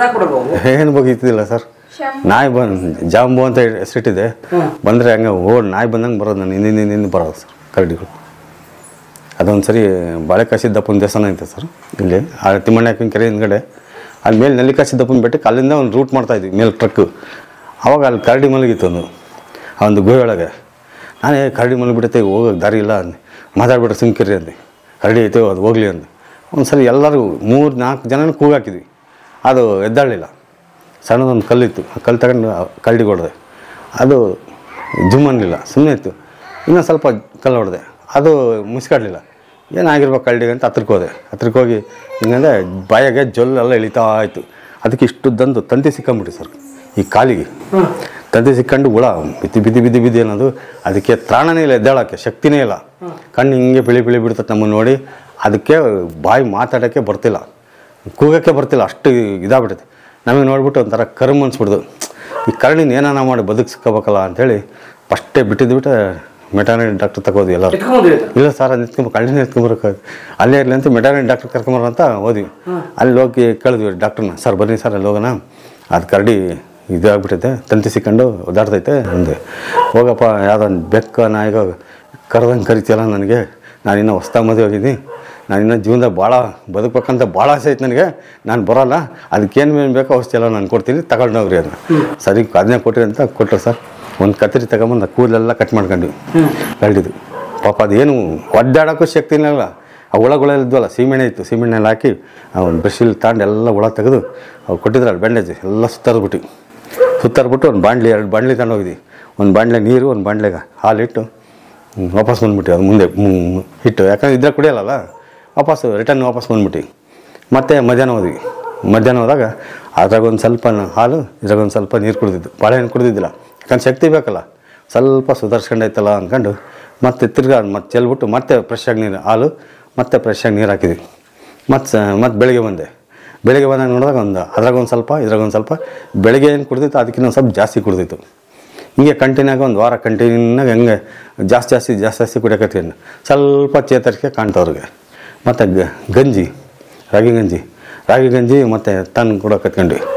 ಏನು ಬಗೀತಿದ್ದಿಲ್ಲ ಸರ್. ನಾಯಿ ಬಂದು ಜಾಂಬು ಅಂತ ಹೆಸರಿಟ್ಟಿದೆ, ಬಂದರೆ ಹಂಗೆ ಓಡ್ ನಾಯಿ ಬಂದಂಗೆ ಬರೋದು. ನಾನು ಹಿಂದಿನ ಹಿಂದಿಂದ ಬರೋದು ಸರ್ ಕರಡಿಗಳು. ಅದೊಂದು ಸರಿ ಬಾಳೆಕಾಸಿದ್ದಪ್ಪನ ದೇವಸ್ಥಾನ ಐತೆ ಸರ್ ಇಲ್ಲಿ, ಆ ತಿಮ್ಮಣ್ಣ ಕೆರೆ ಹಿಂದ್ಗಡೆ. ಅಲ್ಲಿ ಮೇಲೆ ನೆಲ್ಲಿಕಾಸಿದ್ದಪ್ಪನ ಬೆಟ್ಟಕ್ಕೆ ಅಲ್ಲಿಂದ ಒಂದು ರೂಟ್ ಮಾಡ್ತಾಯಿದ್ವಿ ಮೇಲೆ ಟ್ರಕ್ಕು. ಆವಾಗ ಅಲ್ಲಿ ಕರಡಿ ಮಲಗಿತ್ತು ಒಂದು ಆ ಒಂದು ಗುಹೆ ಒಳಗೆ. ನಾನೇ ಕರಡಿ ಮಲಗಿಬಿಡುತ್ತೆ, ಹೋಗೋಕೆ ದಾರಿ ಇಲ್ಲ ಅಂದೆ. ಮಾತಾಡ್ಬಿಟ್ರೆ ಸುಮ್ಕಿರಿ ಅಂದೆ, ಕರಡಿ ಐತೆ ಅದು ಹೋಗಲಿ ಅಂದೆ. ಒಂದು ಸರಿ ಎಲ್ಲರೂ ಮೂರು ನಾಲ್ಕು ಜನನ ಕೂಗಾಕಿದ್ವಿ, ಅದು ಎದ್ದಾಳಲಿಲ್ಲ. ಸಣ್ಣದೊಂದು ಕಲ್ಲಿತ್ತು, ಆ ಕಲ್ಲು ತಗೊಂಡು ಕರಡಿಗೆ ಹೊಡೆದೆ, ಅದು ಜುಮ್ ಅನ್ನಲಿಲ್ಲ, ಸುಮ್ಮನೆ ಇತ್ತು. ಇನ್ನೂ ಸ್ವಲ್ಪ ಕಲ್ಲು ಹೊಡೆದೆ, ಅದು ಮುಸ್ಕಾಡಲಿಲ್ಲ. ಏನಾಗಿರ್ಬೇಕು ಕರಡಿಗೆ ಅಂತ ಹತ್ರಕ್ಕೆ ಹೋದೆ. ಹತ್ರಕ್ಕೆ ಹೋಗಿ ಹಿಂಗಂದರೆ ಬಾಯಾಗೆ ಜೊಲ್ಲೆಲ್ಲ ಇಳಿತಾ ಆಯಿತು. ಅದಕ್ಕೆ ಇಷ್ಟುದ್ದಂದು ತಂತಿ ಸಿಕ್ಕಂಬಿಟ್ಟು ಸರ್ ಈ ಕಾಲಿಗೆ. ತಂತಿ ಸಿಕ್ಕೊಂಡು ಹುಳ ಬಿದ್ದು ಬಿದ್ದು ಬಿದ್ದು ಬಿದ್ದು ಅನ್ನೋದು. ಅದಕ್ಕೆ ತ್ರಾಣನೇ ಇಲ್ಲ, ಎದ್ದೇಳೋಕ್ಕೆ ಶಕ್ತಿನೇ ಇಲ್ಲ. ಕಣ್ಣು ಹಿಂಗೆ ಬಿಳಿ ಬಿಳಿ ಬಿಡ್ತದೆ ನಮ್ಮನ್ನು ನೋಡಿ. ಅದಕ್ಕೆ ಬಾಯಿ ಮಾತಾಡೋಕ್ಕೆ ಬರ್ತಿಲ್ಲ, ಕೂಗೋಕ್ಕೆ ಬರ್ತಿಲ್ಲ, ಅಷ್ಟು ಇದಾಗ್ಬಿಟ್ಟೈತೆ. ನಮಗೆ ನೋಡ್ಬಿಟ್ಟು ಒಂಥರ ಕರ್ಮ ಅನ್ಸ್ಬಿಡ್ದು. ಈ ಕರಡಿನ ಏನಾನ ಮಾಡಿ ಬದುಕಿಸ್ಕೋಬೇಕಲ್ಲ ಅಂಥೇಳಿ ಫಸ್ಟೇ ಬಿಟ್ಟಿದ್ಬಿಟ್ಟು ಮೆಟರ್ನಿಟಿ ಡಾಕ್ಟ್ರ್ ತಗೋದ್ವಿ ಎಲ್ಲರೂ. ಇಲ್ಲ ಸರ್, ಅದು ನಿಂತ್ಕೊಂಬ ಕರಡಿನ ಎತ್ಕೊಂಬರೋಕೆ ಅಲ್ಲೇ ಇರಲಿ ಅಂತ ಮೆಟರ್ನಿಟಿ ಡಾಕ್ಟ್ರ್ ಕರ್ಕೊಂಬರ ಅಂತ ಹೋದ್ವಿ. ಅಲ್ಲಿ ಹೋಗಿ ಕೇಳಿದ್ವಿ ಡಾಕ್ಟ್ರನ್ನ, ಸರ್ ಬನ್ನಿ ಸರ್ ಅಲ್ಲಿ ಹೋಗೋಣ, ಅದು ಕರಡಿ ಇದಾಗ್ಬಿಟ್ಟೈತೆ, ತಂತಿ ಸಿಕ್ಕೊಂಡು ಓದಾಡ್ತೈತೆ ಅಂದೆ. ಹೋಗಪ್ಪ, ಯಾವುದೊಂದು ಬೆಕ್ಕ ನಾಯಿಗ ಕರೆದಂಗೆ ಕರಿತೀಯಲ್ಲ ನನಗೆ, ನಾನಿನ್ನೂ ಹೊಸ್ತಾ ಮದುವೆ ಹೋಗಿದ್ದೀನಿ, ನಾನಿನ್ನೂ ಜೀವನದಾಗ ಭಾಳ ಬದುಕಬೇಕಂತ ಭಾಳ ಆಸೆ ಐತೆ ನನಗೆ, ನಾನು ಬರೋಲ್ಲ, ಅದಕ್ಕೇನು ಏನು ಬೇಕೋ ಔಷಧಿ ಎಲ್ಲ ನಾನು ಕೊಡ್ತೀನಿ, ತಗೊಂಡೋಗ್ರಿ ಅದನ್ನ. ಸರಿ ಅದನ್ನೇ ಕೊಟ್ರಿ ಅಂತ ಕೊಟ್ಟರು ಸರ್. ಒಂದು ಕತ್ತರಿ ತಗೊಂಬಂದು ಕೂದಲೆಲ್ಲ ಕಟ್ ಮಾಡ್ಕೊಂಡ್ವಿ ಕರಡಿದು. ಪಾಪ ಅದೇನು ಒದ್ದಾಡೋಕ್ಕೂ ಶಕ್ತಿ ಇಲ್ಲ. ಆ ಹುಳಗಳೆಲ್ಲ ಇದ್ವಲ್ಲ, ಸೀಮೆಣ್ಣೆ ಇತ್ತು, ಸೀಮೆಣ್ಣೆಲ್ಲ ಹಾಕಿ ಒಂದು ಬ್ರಷಲ್ಲಿ ತಗೊಂಡು ಎಲ್ಲ ಹುಳ ತೆಗೆದು ಅವ್ರು ಕೊಟ್ಟಿದ್ರಲ್ಲ ಬ್ಯಾಂಡೇಜ್ ಎಲ್ಲ ಸುತ್ತಾರ್ಬಿಟ್ಟು ಸುತ್ತಾರ್ಬಿಟ್ಟು ಒಂದು ಬಾಣಲಿ ಎರಡು ಬಾಣಲಿ ತಗೊಂಡೋಗಿದ್ವಿ. ಒಂದು ಬಾಣಲೆ ನೀರು, ಒಂದು ಬಾಣಲೆಗೆ ಹಾಲಿಟ್ಟು ವಾಪಸ್ ಬಂದ್ಬಿಟ್ಟು ಅದು ಮುಂದೆ ಇಟ್ಟು, ಯಾಕಂದ್ರೆ ಇದ್ರೆ ಕುಡಿಯಲ್ಲ, ವಾಪಸ್ ರಿಟರ್ನ್ ವಾಪಸ್ ಬಂದ್ಬಿಟ್ಟು ಮತ್ತೆ ಮಧ್ಯಾಹ್ನ ಹೋದ್ವಿ. ಮಧ್ಯಾಹ್ನ ಹೋದಾಗ ಅದ್ರಾಗ ಒಂದು ಸ್ವಲ್ಪ ಹಾಲು, ಇದ್ರಾಗ ಒಂದು ಸ್ವಲ್ಪ ನೀರು ಕುಡಿದಿದ್ದು, ಬಾಳೆಹಣ್ಣು ಕುಡಿದಿದ್ದಿಲ್ಲ, ಯಾಕಂದ್ರೆ ಶಕ್ತಿ ಬೇಕಲ್ಲ. ಸ್ವಲ್ಪ ಸುಧಾರಿಸ್ಕೊಂಡೈತಲ್ಲ ಅಂದ್ಕೊಂಡು ಮತ್ತೆ ತಿರ್ಗಾ ಮತ್ತೆ ಚೆಲ್ಬಿಟ್ಟು ಮತ್ತೆ ಫ್ರೆಶ್ ಆಗಿ ನೀರು ಹಾಲು ಮತ್ತೆ ಫ್ರೆಶ್ ಆಗಿ ನೀರು ಹಾಕಿದ್ವಿ. ಮತ್ತು ಮತ್ತು ಬೆಳಗ್ಗೆ ಬಂದೆ. ಬೆಳಗ್ಗೆ ಬಂದಾಗ ನೋಡಿದಾಗ ಒಂದು ಅದ್ರಾಗ ಒಂದು ಸ್ವಲ್ಪ ಇದ್ರಾಗ ಒಂದು ಸ್ವಲ್ಪ, ಬೆಳಗ್ಗೆ ಏನು ಕುಡ್ದಿತ್ತು ಅದಕ್ಕಿಂತ ಒಂದು ಸ್ವಲ್ಪ ಜಾಸ್ತಿ ಕುಡ್ದಿತ್ತು. ಹಿಂಗೆ ಕಂಟಿನ್ಯಾಗ ಒಂದು ವಾರ ಕಂಟಿನ್ಯೂನಾಗ ಹೆಂಗೆ ಜಾಸ್ತಿ ಜಾಸ್ತಿ ಜಾಸ್ತಿ ಜಾಸ್ತಿ ಕುಡಿಯೋಕತ್ತೀನಿ. ಸ್ವಲ್ಪ ಚೇತರಿಕೆ ಕಾಣ್ತವ್ರಿಗೆ. ಮತ್ತು ಗ ಗಂಜಿ ರಾಗಿ ಗಂಜಿ ರಾಗಿ ಗಂಜಿ ಮತ್ತು ತನ್ನ ಕೂಡ ಕತ್ಕೊಂಡ್ವಿ.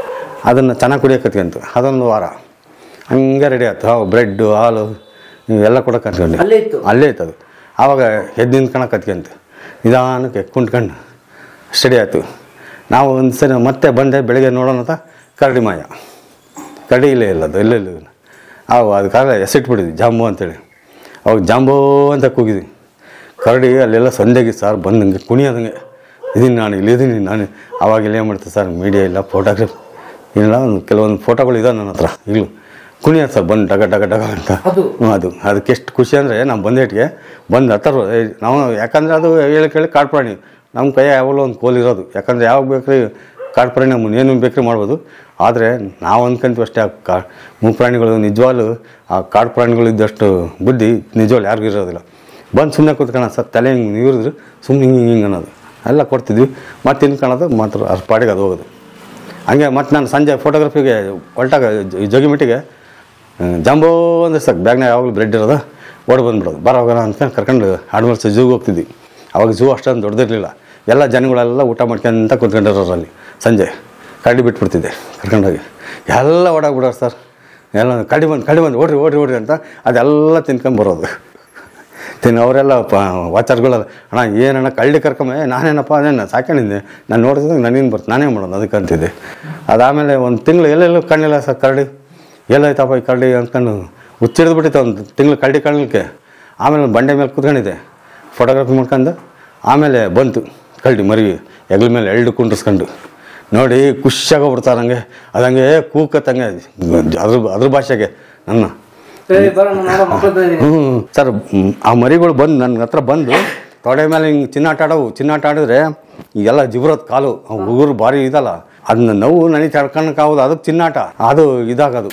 ಅದನ್ನು ಚೆನ್ನಾಗಿ ಕುಡಿಯೋಕೆ ಕತ್ಕೊಂತು ಅದೊಂದು ವಾರ ಹಂಗೆ ರೆಡಿ ಆಯ್ತು ಹಾವು ಬ್ರೆಡ್ಡು ಹಾಲು ಇವೆಲ್ಲ ಕೂಡ ಕತ್ಕೊಂಡು ಅಲ್ಲೇ ಇತ್ತು ಅಲ್ಲೇ ಇತ್ತು ಅದು. ಆವಾಗ ಎದ್ದು ನಿಂತ್ಕೊಂಡು ಕತ್ಕೊಂತು ನಿಧಾನಕ್ಕೆ ಕುಂತ್ಕೊಂಡು ಸ್ಟಡಿ ಆಯಿತು. ನಾವು ಒಂದು ಸರಿ ಮತ್ತೆ ಬಂದೆ ಬೆಳಗ್ಗೆ ನೋಡೋಣ ಅಂತ ಕರಡಿ ಮಾಯ, ಕರಡಿ ಇಲ್ಲೇ ಇಲ್ಲ ಅದು ಎಲ್ಲೇ ಇಲ್ಲ. ಅವು ಅದಕ್ಕಾಗ ಎಸೆಟ್ಬಿಟ್ಟಿದ್ವಿ ಜಾಂಬು ಅಂತೇಳಿ. ಅವಾಗ ಜಾಂಬೋ ಅಂತ ಕೂಗಿದ್ವಿ. ಕರಡಿ ಅಲ್ಲೆಲ್ಲ ಸಂದೆಗೆ ಸರ್ ಬಂದಂಗೆ ಕುಣಿಯೋದಂಗೆ ಇದೀನಿ ನಾನು ಇಲ್ಲಿದ್ದೀನಿ ನಾನು. ಆವಾಗೆಲ್ಲ ಏನು ಮಾಡ್ತೀನಿ ಸರ್ ಮೀಡಿಯಾ ಇಲ್ಲ ಫೋಟೋಗ್ರಫಿ ಇಲ್ಲ, ಒಂದು ಕೆಲವೊಂದು ಫೋಟೋಗಳು ಇದಾವೆ ನನ್ನ ಹತ್ರ ಈಗಲೂ. ಕುಣಿಯೋದು ಸರ್ ಬಂದು ಡಗ ಡಗ ಡಗ ಅಂತ. ಹ್ಞೂ ಅದು ಅದಕ್ಕೆ ಎಷ್ಟು ಖುಷಿ ಅಂದರೆ ನಾವು ಬಂದೇಟಿಗೆ ಬಂದು ಹತ್ತರ ನಾವು, ಯಾಕಂದರೆ ಅದು ಹೇಳಿ ಕೇಳಿ ಕಾಡು ಪ್ರಾಣಿ ನಮ್ಮ ಕೈ ಯಾವಾಗಲೂ ಒಂದು ಕೋಲ್ ಇರೋದು. ಯಾಕಂದರೆ ಯಾವಾಗ ಬೇಕ್ರಿ ಕಾಡು ಪ್ರಾಣಿ ನಮ್ಮನ್ನು ಏನು ಬೇಕ್ರಿ ಮಾಡ್ಬೋದು. ಆದರೆ ನಾವು ಅಂದ್ಕೊಂತೀವಿ ಅಷ್ಟೇ, ಆ ಕಾ ಮೂಪ್ರಾಣಿಗಳು ನಿಜವಾಗ್ಲೂ ಆ ಕಾಡು ಪ್ರಾಣಿಗಳು ಇದ್ದಷ್ಟು ಬುದ್ಧಿ ನಿಜವಾಗ್ಲು ಯಾರಿಗೂ ಇರೋದಿಲ್ಲ. ಬಂದು ಸುಮ್ಮನೆ ಕೂತ್ಕೊಳ್ಳೋಣ ಸರ್ ತಲೆ ಹಿಂಗೆ ನೀರಿದ್ರು ಸುಮ್ಮನೆ ಹಿಂಗೆ ಹಿಂಗೆ ಅನ್ನೋದು ಎಲ್ಲ ಕೊಡ್ತಿದ್ವಿ. ಮತ್ತು ತಿನ್ಕೊಳ್ಳೋದು ಮಾತ್ರ ಅಷ್ಟು ಪಾಡಿಗೆ ಅದು ಹೋಗೋದು. ಹಂಗೆ ಮತ್ತು ನಾನು ಸಂಜೆ ಫೋಟೋಗ್ರಫಿಗೆ ಹೊರಟಾಗ ಜೋಗಿಮಿಟ್ಟಿಗೆ ಜಾಂಬೋ ಅಂದ್ರೆ ಸಾಕು ಬ್ಯಾಗ್ನಾಗ ಯಾವಾಗಲೂ ಬ್ರೆಡ್ ಇರೋದು ಓಡಿ ಬಂದುಬಿಡೋದು. ಬರೋ ಹೋಗೋಣ ಅಂತ ಕರ್ಕೊಂಡು ಆಡ್ಮಲ್ಸ್ ಝೂಗೆ ಹೋಗ್ತಿದ್ವಿ. ಅವಾಗ ಝೂ ಅಷ್ಟೊಂದು ದೊಡ್ಡದಿರಲಿಲ್ಲ. ಎಲ್ಲ ಜನಗಳೆಲ್ಲ ಊಟ ಮಾಡ್ಕೊಂತ ಕೂತ್ಕೊಂಡಿರೋರು ಅಲ್ಲಿ. ಸಂಜೆ ಕರಡಿ ಬಿಟ್ಬಿಡ್ತಿದ್ದೆ ಕರ್ಕೊಂಡೋಗಿ ಎಲ್ಲ ಓಡಾಗ್ಬಿಡೋರು ಸರ್. ಎಲ್ಲ ಕರಡಿ ಬಂದು ಕರಡಿ ಬಂದು ಓಡ್ರಿ ಓಡ್ರಿ ಓಡ್ರಿ ಅಂತ ಅದೆಲ್ಲ ತಿನ್ಕೊಂಡು ಬರೋದು. ತಿನ್ನು ಅವರೆಲ್ಲ ಪ ವಾಚರ್ಗಳಲ್ಲ ಅಣ್ಣ ಏನಣ್ಣ ಕಳ್ಳಿ ಕರ್ಕೊಂಬೆ ನಾನೇನಪ್ಪ ಅದೇನು ಸಾಕೊಂಡಿದ್ದೆ ನಾನು ನೋಡಿದಾಗ ನನಗೇನು ಬರ್ತು ನಾನೇ ಮಾಡೋದು ಅದಕ್ಕೆ ಅಂತಿದ್ದೆ. ಅದಾದಮೇಲೆ ಒಂದು ತಿಂಗಳು ಎಲ್ಲೆಲ್ಲೂ ಕಾಣಲಿಲ್ಲ ಸರ್ ಕರಡಿ. ಎಲ್ಲೈತಪ್ಪ ಈ ಕರಡಿ ಅಂದ್ಕೊಂಡು ಹುಚ್ಚಿಡ್ದು ಬಿಟ್ಟಿತ್ತು ಒಂದು ತಿಂಗಳು ಕರಡಿ ಕಾಣಲಿಕ್ಕೆ. ಆಮೇಲೆ ಬಂಡೆ ಮೇಲೆ ಕೂತ್ಕೊಂಡಿದ್ದೆ ಫೋಟೋಗ್ರಫಿ ಮಾಡ್ಕೊಂಡು. ಆಮೇಲೆ ಬಂತು ಕರಡಿ ಮರಿ ಹೆಗ್ಲ ಮೇಲೆ ಎಳ್ಳು ಕುಂಡ್ರಿಸ್ಕೊಂಡು ನೋಡಿ ಖುಷಿಯಾಗೋಗ್ಬಿಡ್ತಾರೆ ಹಂಗೆ. ಅದಂಗೆ ಕೂಕತ್ತಂಗೆ ಅದ್ರ ಅದ್ರ ಭಾಷೆಗೆ ನನ್ನ. ಹ್ಞೂ ಸರ್ ಆ ಮರಿಗಳು ಬಂದು ನನ್ನ ಹತ್ರ ಬಂದು ತೊಡೆ ಮೇಲೆ ಹಿಂಗೆ ಚಿನ್ನಾಟ ಆಡೋವು. ಚಿನ್ನಾಟ ಆಡಿದ್ರೆ ಈಗೆಲ್ಲ ಜಿಬ್ರೋದು ಕಾಲು ಹುಡುಗರು ಭಾರಿ ಇದಲ್ಲ, ಅದನ್ನ ನೋವು ನನಗೆ ತಡ್ಕೊಳಕ್ಕಾಗೋದು. ಅದಕ್ಕೆ ಚಿನ್ನಾಟ ಅದು ಇದಾಗೋದು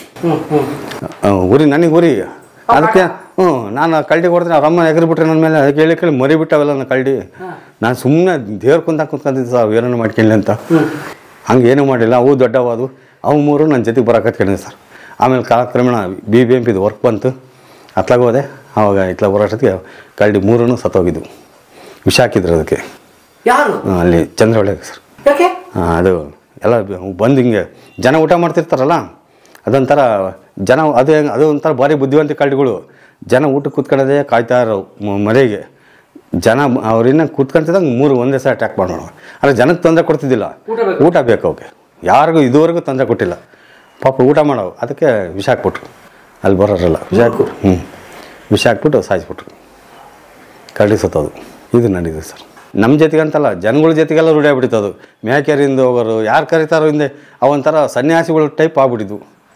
ಉರಿ ನನಗೆ ಉರಿ. ಅದಕ್ಕೆ ಹ್ಞೂ ನಾನು ಕಳ್ಳಿ ಕೊಡ್ತೀನಿ ಅವ್ರ ಅಮ್ಮ ಎಗರಿ ಬಿಟ್ರೆ ನನ್ನ ಮೇಲೆ. ಅದಕ್ಕೆ ಹೇಳಿ ಕೇಳಿ ಮರಿ ಬಿಟ್ಟವೆಲ್ಲ ನನ್ನ ಕಳ್ಳಿ. ನಾನು ಸುಮ್ಮನೆ ದೇವ್ರ ಕುಂತ ಕುಂತ್ಕೊಂತಿದ್ದೆ ಸರ್ ಏನನ್ನು ಮಾಡ್ಕೊಳ್ಳಿ ಅಂತ. ಹಂಗೆ ಏನೂ ಮಾಡಿಲ್ಲ. ಅವು ದೊಡ್ಡವಾದು ಅವು ಮೂರು ನನ್ನ ಜೊತೆಗೆ ಬರೋಕತ್ಕೊಂಡಿದ್ದೆ ಸರ್. ಆಮೇಲೆ ಕಾಲಕ್ರಮೇಣ ಬಿ ಬಿ ಎಂ ಪಿದು ವರ್ಕ್ ಬಂತು. ಅತ್ಲಾಗ ಹೋದೆ. ಆವಾಗ ಇತ್ಲಾಗ ಬರೋಷ್ಟೊತ್ತಿಗೆ ಕರಡಿ ಮೂರೂ ಸತ್ತೋಗಿದ್ವು. ವಿಷ ಹಾಕಿದ್ರು ಅದಕ್ಕೆ ಯಾರು ಅಲ್ಲಿ ಚಂದ್ರವಳ್ಳಿಗೆ ಸರ್. ಹಾಂ ಅದು ಎಲ್ಲ ಬಂದು ಹಿಂಗೆ ಜನ ಊಟ ಮಾಡ್ತಿರ್ತಾರಲ್ಲ ಅದೊಂಥರ ಜನ ಅದು ಹೆಂಗೆ ಅದು ಒಂಥರ ಭಾರಿ ಬುದ್ಧಿವಂತ ಕರಡಿಗಳು. ಜನ ಊಟಕ್ಕೆ ಕೂತ್ಕೊಳ್ಳೋದೇ ಕಾಯ್ತಾ ಇರೋ ಮರೆಗೆ. ಜನ ಅವ್ರಿನ್ನ ಕೂತ್ಕೊಂತಿದ್ದಂಗೆ ಮೂರು ಒಂದೇ ಸಲ ಅಟ್ಯಾಕ್ ಮಾಡೋಣ. ಆದರೆ ಜನಕ್ಕೆ ತೊಂದರೆ ಕೊಡ್ತಿದ್ದಿಲ್ಲ. ಊಟ ಬೇಕು ಅವಕ್ಕೆ. ಯಾರಿಗೂ ಇದುವರೆಗೂ ತೊಂದರೆ ಕೊಟ್ಟಿಲ್ಲ. ಪಾಪ ಊಟ ಮಾಡೋವು. ಅದಕ್ಕೆ ವಿಷ ಹಾಕ್ಬಿಟ್ರು ಅಲ್ಲಿ ಬರೋರಲ್ಲ. ವಿಷ ಹಾಕ್ಬಿಟ್ರು ಹ್ಞೂ ವಿಷ ಹಾಕ್ಬಿಟ್ಟು ಸಾಯಿಸ್ಬಿಟ್ರು. ಕರಡಿ ಸತ್ತೋದು. ಇದು ನಡೀದು ಸರ್. ನಮ್ಮ ಜೊತೆಗೆ ಅಂತಲ್ಲ ಜನಗಳ ಜೊತೆಗೆಲ್ಲ ರೂಢಿ ಆಗ್ಬಿಟ್ಟಿತ್ತು. ಅದು ಮೇಕೆರಿಂದ ಹೋಗೋರು ಯಾರು ಕರೀತಾರೋ ಹಿಂದೆ ಅವೊಂಥರ ಸನ್ಯಾಸಿಗಳು ಟೈಪ್ ಆಗ್ಬಿಟ್ಟಿದ್ವು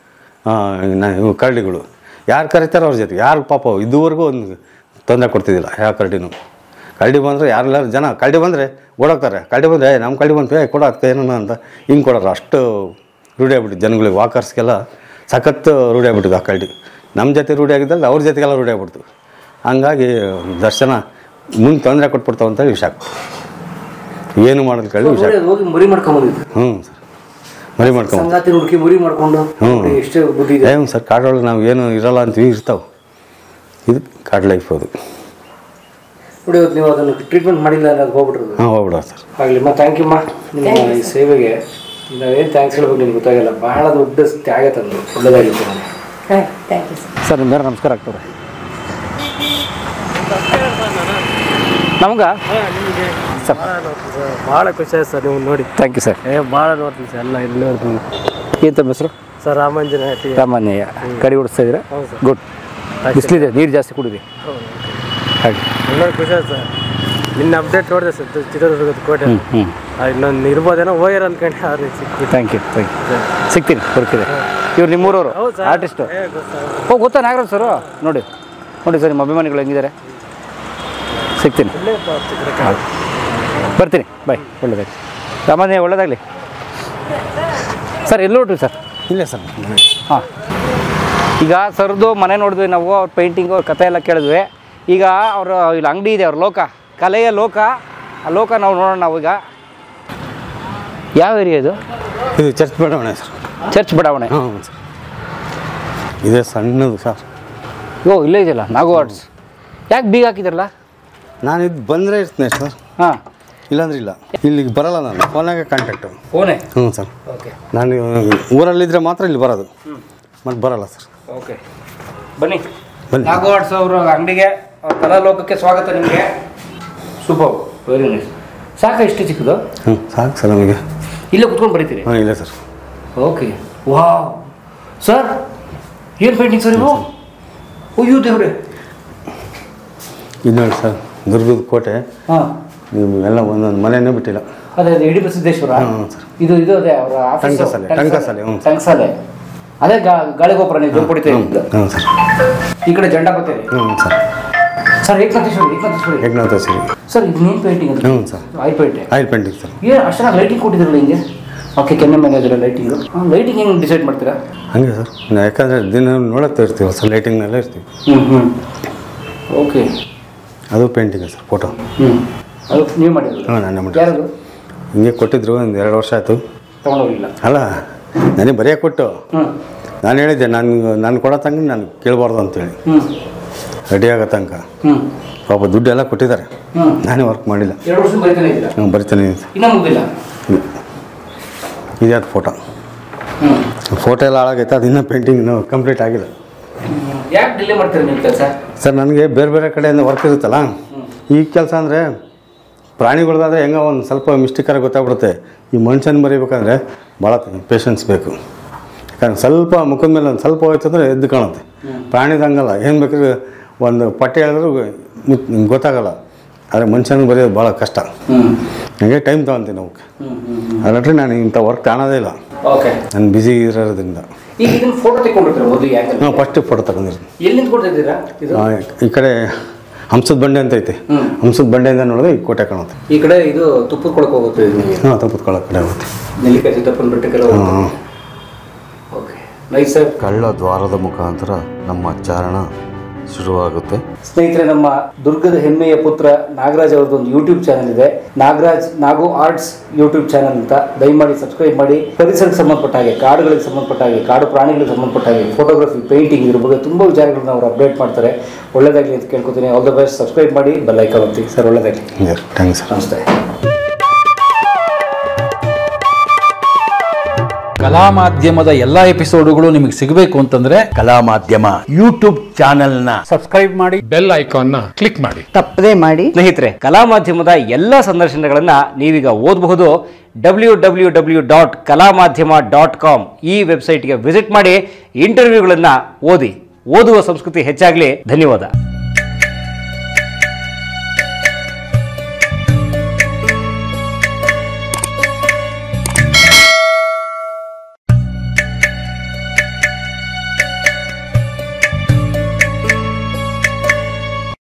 ಇವು ಕರಡಿಗಳು. ಯಾರು ಕರೀತಾರೋ ಅವ್ರ ಜೊತೆಗೆ ಯಾರು ಪಾಪ ಇದುವರೆಗೂ ಒಂದು ತೊಂದರೆ ಕೊಡ್ತಿದ್ದಿಲ್ಲ ಯಾವ ಕರಡಿನೂ. ಕರಡಿ ಬಂದರೆ ಯಾರೆಲ್ಲರೂ ಜನ ಕರಡಿ ಬಂದರೆ ಓಡೋಗ್ತಾರೆ. ಕರಡಿ ಬಂದರೆ ನಮ್ಮ ಕರಡಿ ಬಂತು ಏ ಕೊಡೋ ಅದಕ್ಕೆ ಏನನ್ನ ಅಂತ ಹಿಂಗೆ ಕೊಡೋರು. ಅಷ್ಟು ರೂಢಿ ಆಗ್ಬಿಟ್ಟಿದ್ದು ಜನಗಳಿಗೆ. ವಾಕರ್ಸ್ಗೆಲ್ಲ ಸಖತ್ತು ರೂಢಿ ಆಗ್ಬಿಟ್ಟಿದ್ದು ಆ ಕರಡಿ. ನಮ್ಮ ಜೊತೆ ರೂಢಿ ಆಗಿದ್ದಲ್ಲಿ ಅವ್ರ ಜೊತೆಗೆಲ್ಲ ರೂಢಿ ಆಗ್ಬಿಡ್ತು. ಹಂಗಾಗಿ ದರ್ಶನ ಮುಂದೆ ತೊಂದರೆ ಕೊಟ್ಬಿಡ್ತಾವ ಅಂತ ವಿಷ ಆಗ್ಬಿಟ್ಟು ಏನು ಮಾಡೋದು ಕರಡಿ ವಿಷ ಹೋಗಿ ಮರಿ ಮಾಡ್ಕೊಂಬಂದಿದ್ದು. ಹ್ಞೂ ಸರ್ ಮರಿ ಮಾಡ್ಕೊಂಡು ಸಂಗಾತಿ ಹುಡುಕಿ ಮರಿ ಮಾಡ್ಕೊಂಡು ಹ್ಞೂ ಎಷ್ಟೇ ಬುದ್ಧಿ ಇದೆ. ಹ್ಞೂ ಸರ್ ಕಾಡೊಳಗೆ ನಾವು ಏನು ಇರೋಲ್ಲ ಅಂತೀವಿ ಇರ್ತಾವೆ. ಇದು ಕಾಡು ಲೈಫ್ ಅದು. ನೋಡಿ ಇವತ್ತು ನೀವು ಅದನ್ನು ಟ್ರೀಟ್ಮೆಂಟ್ ಮಾಡಿಲ್ಲ ಅನ್ನೋದು ಹೋಗ್ಬಿಟ್ರದು. ಹಾಂ ಹೋಗ್ಬಿಡ ಸರ್. ಆಗಲಿ ಅಮ್ಮ ಥ್ಯಾಂಕ್ ಯು ಅಮ್ಮ ನಿಮ್ಮ ಈ ಸೇವೆಗೆ. ನಾವೇನು ಥ್ಯಾಂಕ್ಸ್ ಹೇಳ್ಬೇಕು ನಿಮ್ಗೆ ಗೊತ್ತಾಗಿಲ್ಲ. ಬಹಳ ದೊಡ್ಡ ತ್ಯಾಗ ತಂದು ಒಳ್ಳೆದಾಗಿತ್ತು ನನಗೆ. Thank you sir. ಸರ್ ನಿಮ್ಗೆ ನಮಸ್ಕಾರ ಆಗ್ತದೆ ನಮ್ಗೆ ಸರ್ ಭಾಳ ಖುಷಿ ಆಯ್ತು ಸರ್ ನೀವು ನೋಡಿ. Thank you sir. ಏ ಭಾಳ ನೋಡ್ತೀನಿ ಸರ್ ಎಲ್ಲ ಇಲ್ಲಿ ನೋಡ್ತೀನಿ. ಏನು ತಮ್ಮ ಹೆಸರು? Sir Ramanjaneya T Ramanjaneya. ಕಡಿ ಓಡಿಸ್ತಾ ಇದ್ದೀರಾ? ಗುಡ್. ಬಿಸಿಲಿದೆ ನೀರು ಜಾಸ್ತಿ ಕುಡಿರಿ. ಹಾಗೆ ಎಲ್ಲ ಖುಷಿ ಆಯ್ತು ಸರ್. ನಿನ್ನ ಅಪ್ಡೇಟ್ ನೋಡಿದೆ ಸರ್ ಚಿತ್ರದುರ್ಗದ ಕೋಟೆ. ಹ್ಞೂ ಇನ್ನೊಂದು ಇರ್ಬೋದೇನೋ ಹೋಗ್ಯಾರ ಅಂದ್ಕೊಂಡು ಅವ್ರಿಗೆ ಸಿಕ್ಕಿತ್ತು. ಥ್ಯಾಂಕ್ ಯು ಥ್ಯಾಂಕ್ ಯು ಸಿಗ್ತೀನಿ ಬರ್ತಿದೆ. ಇವ್ರು ನಿಮ್ಮೂರವರು ಆರ್ಟಿಸ್ಟು. ಓ ಗೊತ್ತಾ ನಾಗರಾಜ್ ಸರು? ನೋಡಿ ನೋಡಿ ಸರ್ ನಿಮ್ಮ ಅಭಿಮಾನಿಗಳು ಹೆಂಗಿದ್ದಾರೆ. ಸಿಗ್ತೀನಿ ಬರ್ತೀನಿ ಬಾಯ್. ಒಳ್ಳೆದಾಗಿ ರಾಮಾಂಜನೇಯ ಒಳ್ಳೆದಾಗಲಿ ಸರ್. ಎಲ್ಲಿ ಹೊರಟ್ರಿ ಸರ್? ಇಲ್ಲ ಸರ್. ಹಾಂ ಈಗ ಸರ್ದು ಮನೆ ನೋಡಿದ್ವಿ ನಾವು. ಅವ್ರ ಪೇಂಟಿಂಗು ಅವ್ರ ಕಥೆ ಎಲ್ಲ ಕೇಳಿದ್ವಿ. ಈಗ ಅವರು ಇಲ್ಲಿ ಅಂಗಡಿ ಇದೆ ಅವ್ರ ಲೋಕ ಕಲೆಯ ಲೋಕ. ಆ ಲೋಕ ನಾವು ನೋಡೋಣ. ನಾವು ಈಗ ಯಾವ ಏರಿಯಾ ಇದು? ಇದು ಚರ್ಚ್ ಬಡಾವಣೆ ಸರ್. ಚರ್ಚ್ ಬಡಾವಣೆ. ಹಾಂ ಸರ್. ಇದೇ ಸಣ್ಣದು ಸರ್. ಓ ಇಲ್ಲೇ ಇದೆಯಲ್ಲ ನಾಗು ಆರ್ಟ್ಸ್. ಯಾಕೆ ಬೀಗ ಹಾಕಿದಾರಲ್ಲ? ನಾನು ಇದು ಬಂದರೆ ಇರ್ತೀನಿ ಸರ್. ಹಾಂ ಇಲ್ಲಾಂದ್ರೆ ಇಲ್ಲ ಇಲ್ಲಿಗೆ ಬರಲ್ಲ ನಾನು ಫೋನಾಗೆ ಕಾಂಟ್ಯಾಕ್ಟು ಫೋನೇ ಹ್ಞೂ ಸರ್ ಓಕೆ ನಾನು ಊರಲ್ಲಿದ್ದರೆ ಮಾತ್ರ ಇಲ್ಲಿ ಬರೋದು ಮತ್ತು ಬರಲ್ಲ ಸರ್ ಓಕೆ ಬನ್ನಿ ಬನ್ನಿ. ನಾಗು ಆರ್ಟ್ಸ್ ಅವರು ಅಂಗಡಿಗೆ ಅವ್ರ ಕಲಾಲೋಕಕ್ಕೆ ಸ್ವಾಗತ ನಿಮಗೆ ಸೂಪರ್ ವೆರಿ ನೈಸ್ ಸಾಕ ಇಷ್ಟು ಚಿಕ್ಕದು ಹ್ಞೂ ಸಾಕು ಸರ್ ನಮಗೆ ಇಲ್ಲೇ ಕುತ್ಕೊಂಡು ಬರೀತೀರಿ ಹಾಂ ಇಲ್ಲ ಸರ್ ಓಕೆ ವಾ ಸರ್ ಏನು ಪೇಂಟಿಂಗ್ ಸರ್ ಇವು ಅಯ್ಯೋ ದೇವ್ರೆ ಇದು ನೋಡಿ ಸರ್ ದುರ್ಗದ ಕೋಟೆ ಹಾಂ ನೀವು ಎಲ್ಲ ಒಂದೊಂದು ಮನೆಯೂ ಬಿಟ್ಟಿಲ್ಲ ಅದೇ ಅದೇ ಇಡಿ ಬಸವೇಶ್ವರ ಹಾಂ ಸರ್ ಇದು ಇದು ಅದೇ ಅವರ ಆಫೀಸ್ ಟಂಕಸಾಲೆ, ಟಂಕಸಾಲೆ, ಹ್ಞೂ. ಟಂಕಸಾಲೆ ಅದೇ ಗಾ- ಗಾಳಿಗೋಪುರ ನೀವು ಜೋಗ್ ಹೊಡಿತಾ ಇದ್ದಿದ್ದು ಹ್ಞೂ ಸರ್ ಈ ಕಡೆ ಜಂಡ ಬರ್ತೇವೆ ಹ್ಞೂ ಸರ್ ಸರ್ ಏಕನಾಥೇಶ್ವರಿ ಏಕನಾಥೇಶ್ವರಿ ಏಕನಾಥ ಸರಿ ಸರ್ ಇದು ನೀನು ಪೇಂಟಿಂಗ್ ಅಂತ ಹ್ಞೂ ಸರ್ ಆಯಿಲ್ ಪೇಂಟೆ ಆಯಿಲ್ ಪೇಂಟಿಂಗ್ ಸರ್ ಏನು ಅಷ್ಟು ಚೆನ್ನಾಗಿ ಲೈಟಿಂಗ್ ಕೊಟ್ಟಿದ್ರಲ್ಲ ಹಿಂಗೆ ಓಕೆ ಕೆನ್ನೆ ಮೇಲೆ ಇದರ ಲೈಟಿಂಗು ಹಾಂ ಲೈಟಿಂಗ್ ಹೆಂಗೆ ಡಿಸೈಡ್ ಮಾಡ್ತೀರಾ ಹಾಗೆ ಸರ್ ನಾವು ಯಾಕಂದರೆ ದಿನ ನೋಡುತ್ತಾ ಇರ್ತೀವಿ ಸರ್ ಲೈಟಿಂಗ್ನೆಲ್ಲ ಇರ್ತೀವಿ ಹ್ಞೂ ಹ್ಞೂ ಓಕೆ ಅದು ಪೇಂಟಿಂಗ್ ಸರ್ ಫೋಟೋ ಹ್ಞೂ ಅದು ನೀವು ಮಾಡಿರೋದು ಹಾಂ ನಾನೇ ಮಾಡಿ ಯಾರದು ಹಿಂಗೆ ಕೊಟ್ಟಿದ್ರು ಒಂದು ಎರಡು ವರ್ಷ ಆಯಿತು ತೊಗೊಂಡೋಗಿಲ್ಲ ಅಲ್ಲ ನನಗೆ ಬರೆಯೋಕೆ ಕೊಟ್ಟು ಹ್ಞೂ ನಾನು ಹೇಳಿದ್ದೆ ನಾನು ನಾನು ಕೊಡೋ ತಂಗ ನಾನು ಕೇಳಬಾರ್ದು ಅಂತೇಳಿ ಹ್ಞೂ ರೆಡಿ ಆಗೋ ತನಕ ಹ್ಞೂ ಪಾಪ ದುಡ್ಡು ಎಲ್ಲ ಕೊಟ್ಟಿದ್ದಾರೆ ಹ್ಞೂ ನಾನೇ ವರ್ಕ್ ಮಾಡಿಲ್ಲ ಎರಡು ವರ್ಷ ಬರೀತಾನೆ ಇದ್ದೀರಾ ನಾನು ಬರಿತೀನಿ ಇನ್ನೂ ಮುಗಿಲ್ಲ ಇದೇ ಫೋಟೋ ಹ್ಞೂ ಫೋಟೋ ಎಲ್ಲ ಹಾಳಾಗೈತೆ ಅದು ಇನ್ನೂ ಪೇಂಟಿಂಗ್ ಇನ್ನೂ ಕಂಪ್ಲೀಟ್ ಆಗಿಲ್ಲ ಯಾಕೆ ಡಿಲೇ ಮಾಡ್ತೀರಾ ನೀವು ಕೆಲಸ ಸರ್ ನನಗೆ ಬೇರೆ ಬೇರೆ ಕಡೆಯಿಂದ ವರ್ಕ್ ಇರುತ್ತಲ್ಲ ಈ ಕೆಲಸ ಅಂದರೆ ಪ್ರಾಣಿಗಳ್ದಾದ್ರೆ ಹೆಂಗೋ ಒಂದು ಸ್ವಲ್ಪ ಮಿಸ್ಟೇಕಾಗಿ ಗೊತ್ತಾಗ್ಬಿಡುತ್ತೆ ಈ ಮನುಷ್ಯನ ಬರೀಬೇಕಂದ್ರೆ ಭಾಳ ಪೇಷನ್ಸ್ ಬೇಕು ಯಾಕಂದ್ರೆ ಸ್ವಲ್ಪ ಮುಖದ ಮೇಲೆ ಒಂದು ಸ್ವಲ್ಪ ಹೋಯ್ತು ಅಂದರೆ ಎದ್ದು ಕಾಣುತ್ತೆ ಪ್ರಾಣಿದಂಗಲ್ಲ ಏನು ಬೇಕಾದ್ರೆ ಒಂದು ಪಟ್ಟೆ ಹೇಳಿದ್ರು ನಿಮ್ಗೆ ಗೊತ್ತಾಗಲ್ಲ ಆದರೆ ಮನುಷ್ಯನಿಗೆ ಬರೆಯೋದು ಭಾಳ ಕಷ್ಟ ಹ್ಞೂ ನನಗೆ ಟೈಮ್ ತೊಗೊತೀನಿ ಅವಕ್ಕೆ ಹ್ಞೂ ಹ್ಞೂ ಅಲ್ಲಟ್ರೆ ನಾನು ಇಂಥ ವರ್ಕ್ ಕಾಣೋದೇ ಇಲ್ಲ ಓಕೆ ನಾನು ಬ್ಯುಸಿ ಇರೋದ್ರಿಂದ ಈಗ ಇದನ್ನ ಫೋಟೋ ತೆಕ್ಕೊಂಡಿರ್ತೀರ ಮೊದಲು ಯಾಕೆ ನಾವು ಫಸ್ಟ್ ಫೋಟೋ ತಗೊಂಡಿರ್ತೀನಿ ಎಲ್ಲಿ ನಿಂತ್ಕೊಳ್ತಿದ್ದೀರಾ ಇದು ಈ ಕಡೆ ಹಂಸದ ಬಂಡೆ ಅಂತ ಐತೆ ಹ್ಮ್. ಹಂಸದ ಬಂಡೆಯಿಂದ ನೋಡಿದ್ರೆ ಈ ಕೋಟೆ ಕಾಣುತ್ತೆ ಈ ಕಡೆ ಇದು ತುಪ್ಪದ ಕೊಳಕ್ಕೆ ಹೋಗುತ್ತೆ ಇದು ಹಾಂ ತಪ್ಪತ್ಕೊಳ್ಳೋ ಕಡೆ ಆಗುತ್ತೆ ನೆಲ್ಲಿಕಾಯಿ ಸಿದ್ದಪ್ಪನ ಬೆಟ್ಟಕ್ಕೆಲ್ಲ ಹೋಗುತ್ತೆ ಹಾಂ ಓಕೆ ನೈಸ್ ಸರ್ ಕಳ್ಳ ದ್ವಾರದ ಮುಖಾಂತರ ನಮ್ಮ ಚಾರಣ ಶುರುವಾಗುತ್ತೆ. ಸ್ನೇಹಿತರೆ, ನಮ್ಮ ದುರ್ಗದ ಹೆಮ್ಮೆಯ ಪುತ್ರ ನಾಗರಾಜ್ ಅವ್ರದ್ದು ಒಂದು ಯೂಟ್ಯೂಬ್ ಚಾನಲ್ ಇದೆ, Nagaraj Nagu arts YouTube channel ಅಂತ. ದಯಮಾಡಿ ಸಬ್ಸ್ಕ್ರೈಬ್ ಮಾಡಿ. ಪರಿಸರಕ್ಕೆ ಸಂಬಂಧಪಟ್ಟ ಹಾಗೆ, ಕಾಡುಗಳಿಗೆ ಸಂಬಂಧಪಟ್ಟ ಹಾಗೆ, ಕಾಡು ಪ್ರಾಣಿಗಳಿಗೆ ಸಂಬಂಧಪಟ್ಟ ಹಾಗೆ, ಫೋಟೋಗ್ರಫಿ, ಪೇಂಟಿಂಗ್ ಇದ್ರ ಬಗ್ಗೆ ತುಂಬ ವಿಚಾರಗಳನ್ನ ಅವರು ಅಪ್ಡೇಟ್ ಮಾಡ್ತಾರೆ. ಒಳ್ಳೆದಾಗಲಿ ಅಂತ ಕೇಳ್ಕೊತೀನಿ. All the best. ಸಬ್ಸ್ಕ್ರೈಬ್ ಮಾಡಿ, ಬೆಲ್ ಐಕಾನ್ ಒತ್ತಿ. ಸರ್ ಒಳ್ಳೆದಾಗಲಿ. Thanks sir. ನಮಸ್ತೆ. ಕಲಾ ಮಾಧ್ಯಮದ ಎಲ್ಲಾ ಎಪಿಸೋಡುಗಳು ನಿಮಗೆ ಸಿಗಬೇಕು ಅಂತಂದ್ರೆ ಕಲಾ ಮಾಧ್ಯಮ ಯೂಟ್ಯೂಬ್ ಚಾನೆಲ್ ನ ಸಬ್ಸ್ಕ್ರೈಬ್ ಮಾಡಿ, ಬೆಲ್ ಐಕಾನ್ ನ ಕ್ಲಿಕ್ ಮಾಡಿ. ತಪ್ಪದೇ ಮಾಡಿ. ಸ್ನೇಹಿತರೆ, ಕಲಾ ಮಾಧ್ಯಮದ ಎಲ್ಲ ಸಂದರ್ಶನಗಳನ್ನ ನೀವೀಗ ಓದಬಹುದು. ಡಬ್ಲ್ಯೂ ಡಬ್ಲ್ಯೂ ಡಬ್ಲ್ಯೂ ಡಾಟ್ ಕಲಾ ಮಾಧ್ಯಮ ಡಾಟ್ ಕಾಮ್ ಈ ವೆಬ್ಸೈಟ್ಗೆ ವಿಸಿಟ್ ಮಾಡಿ ಇಂಟರ್ವ್ಯೂಗಳನ್ನ ಓದಿ. ಓದುವ ಸಂಸ್ಕೃತಿ ಹೆಚ್ಚಾಗಲಿ. ಧನ್ಯವಾದ.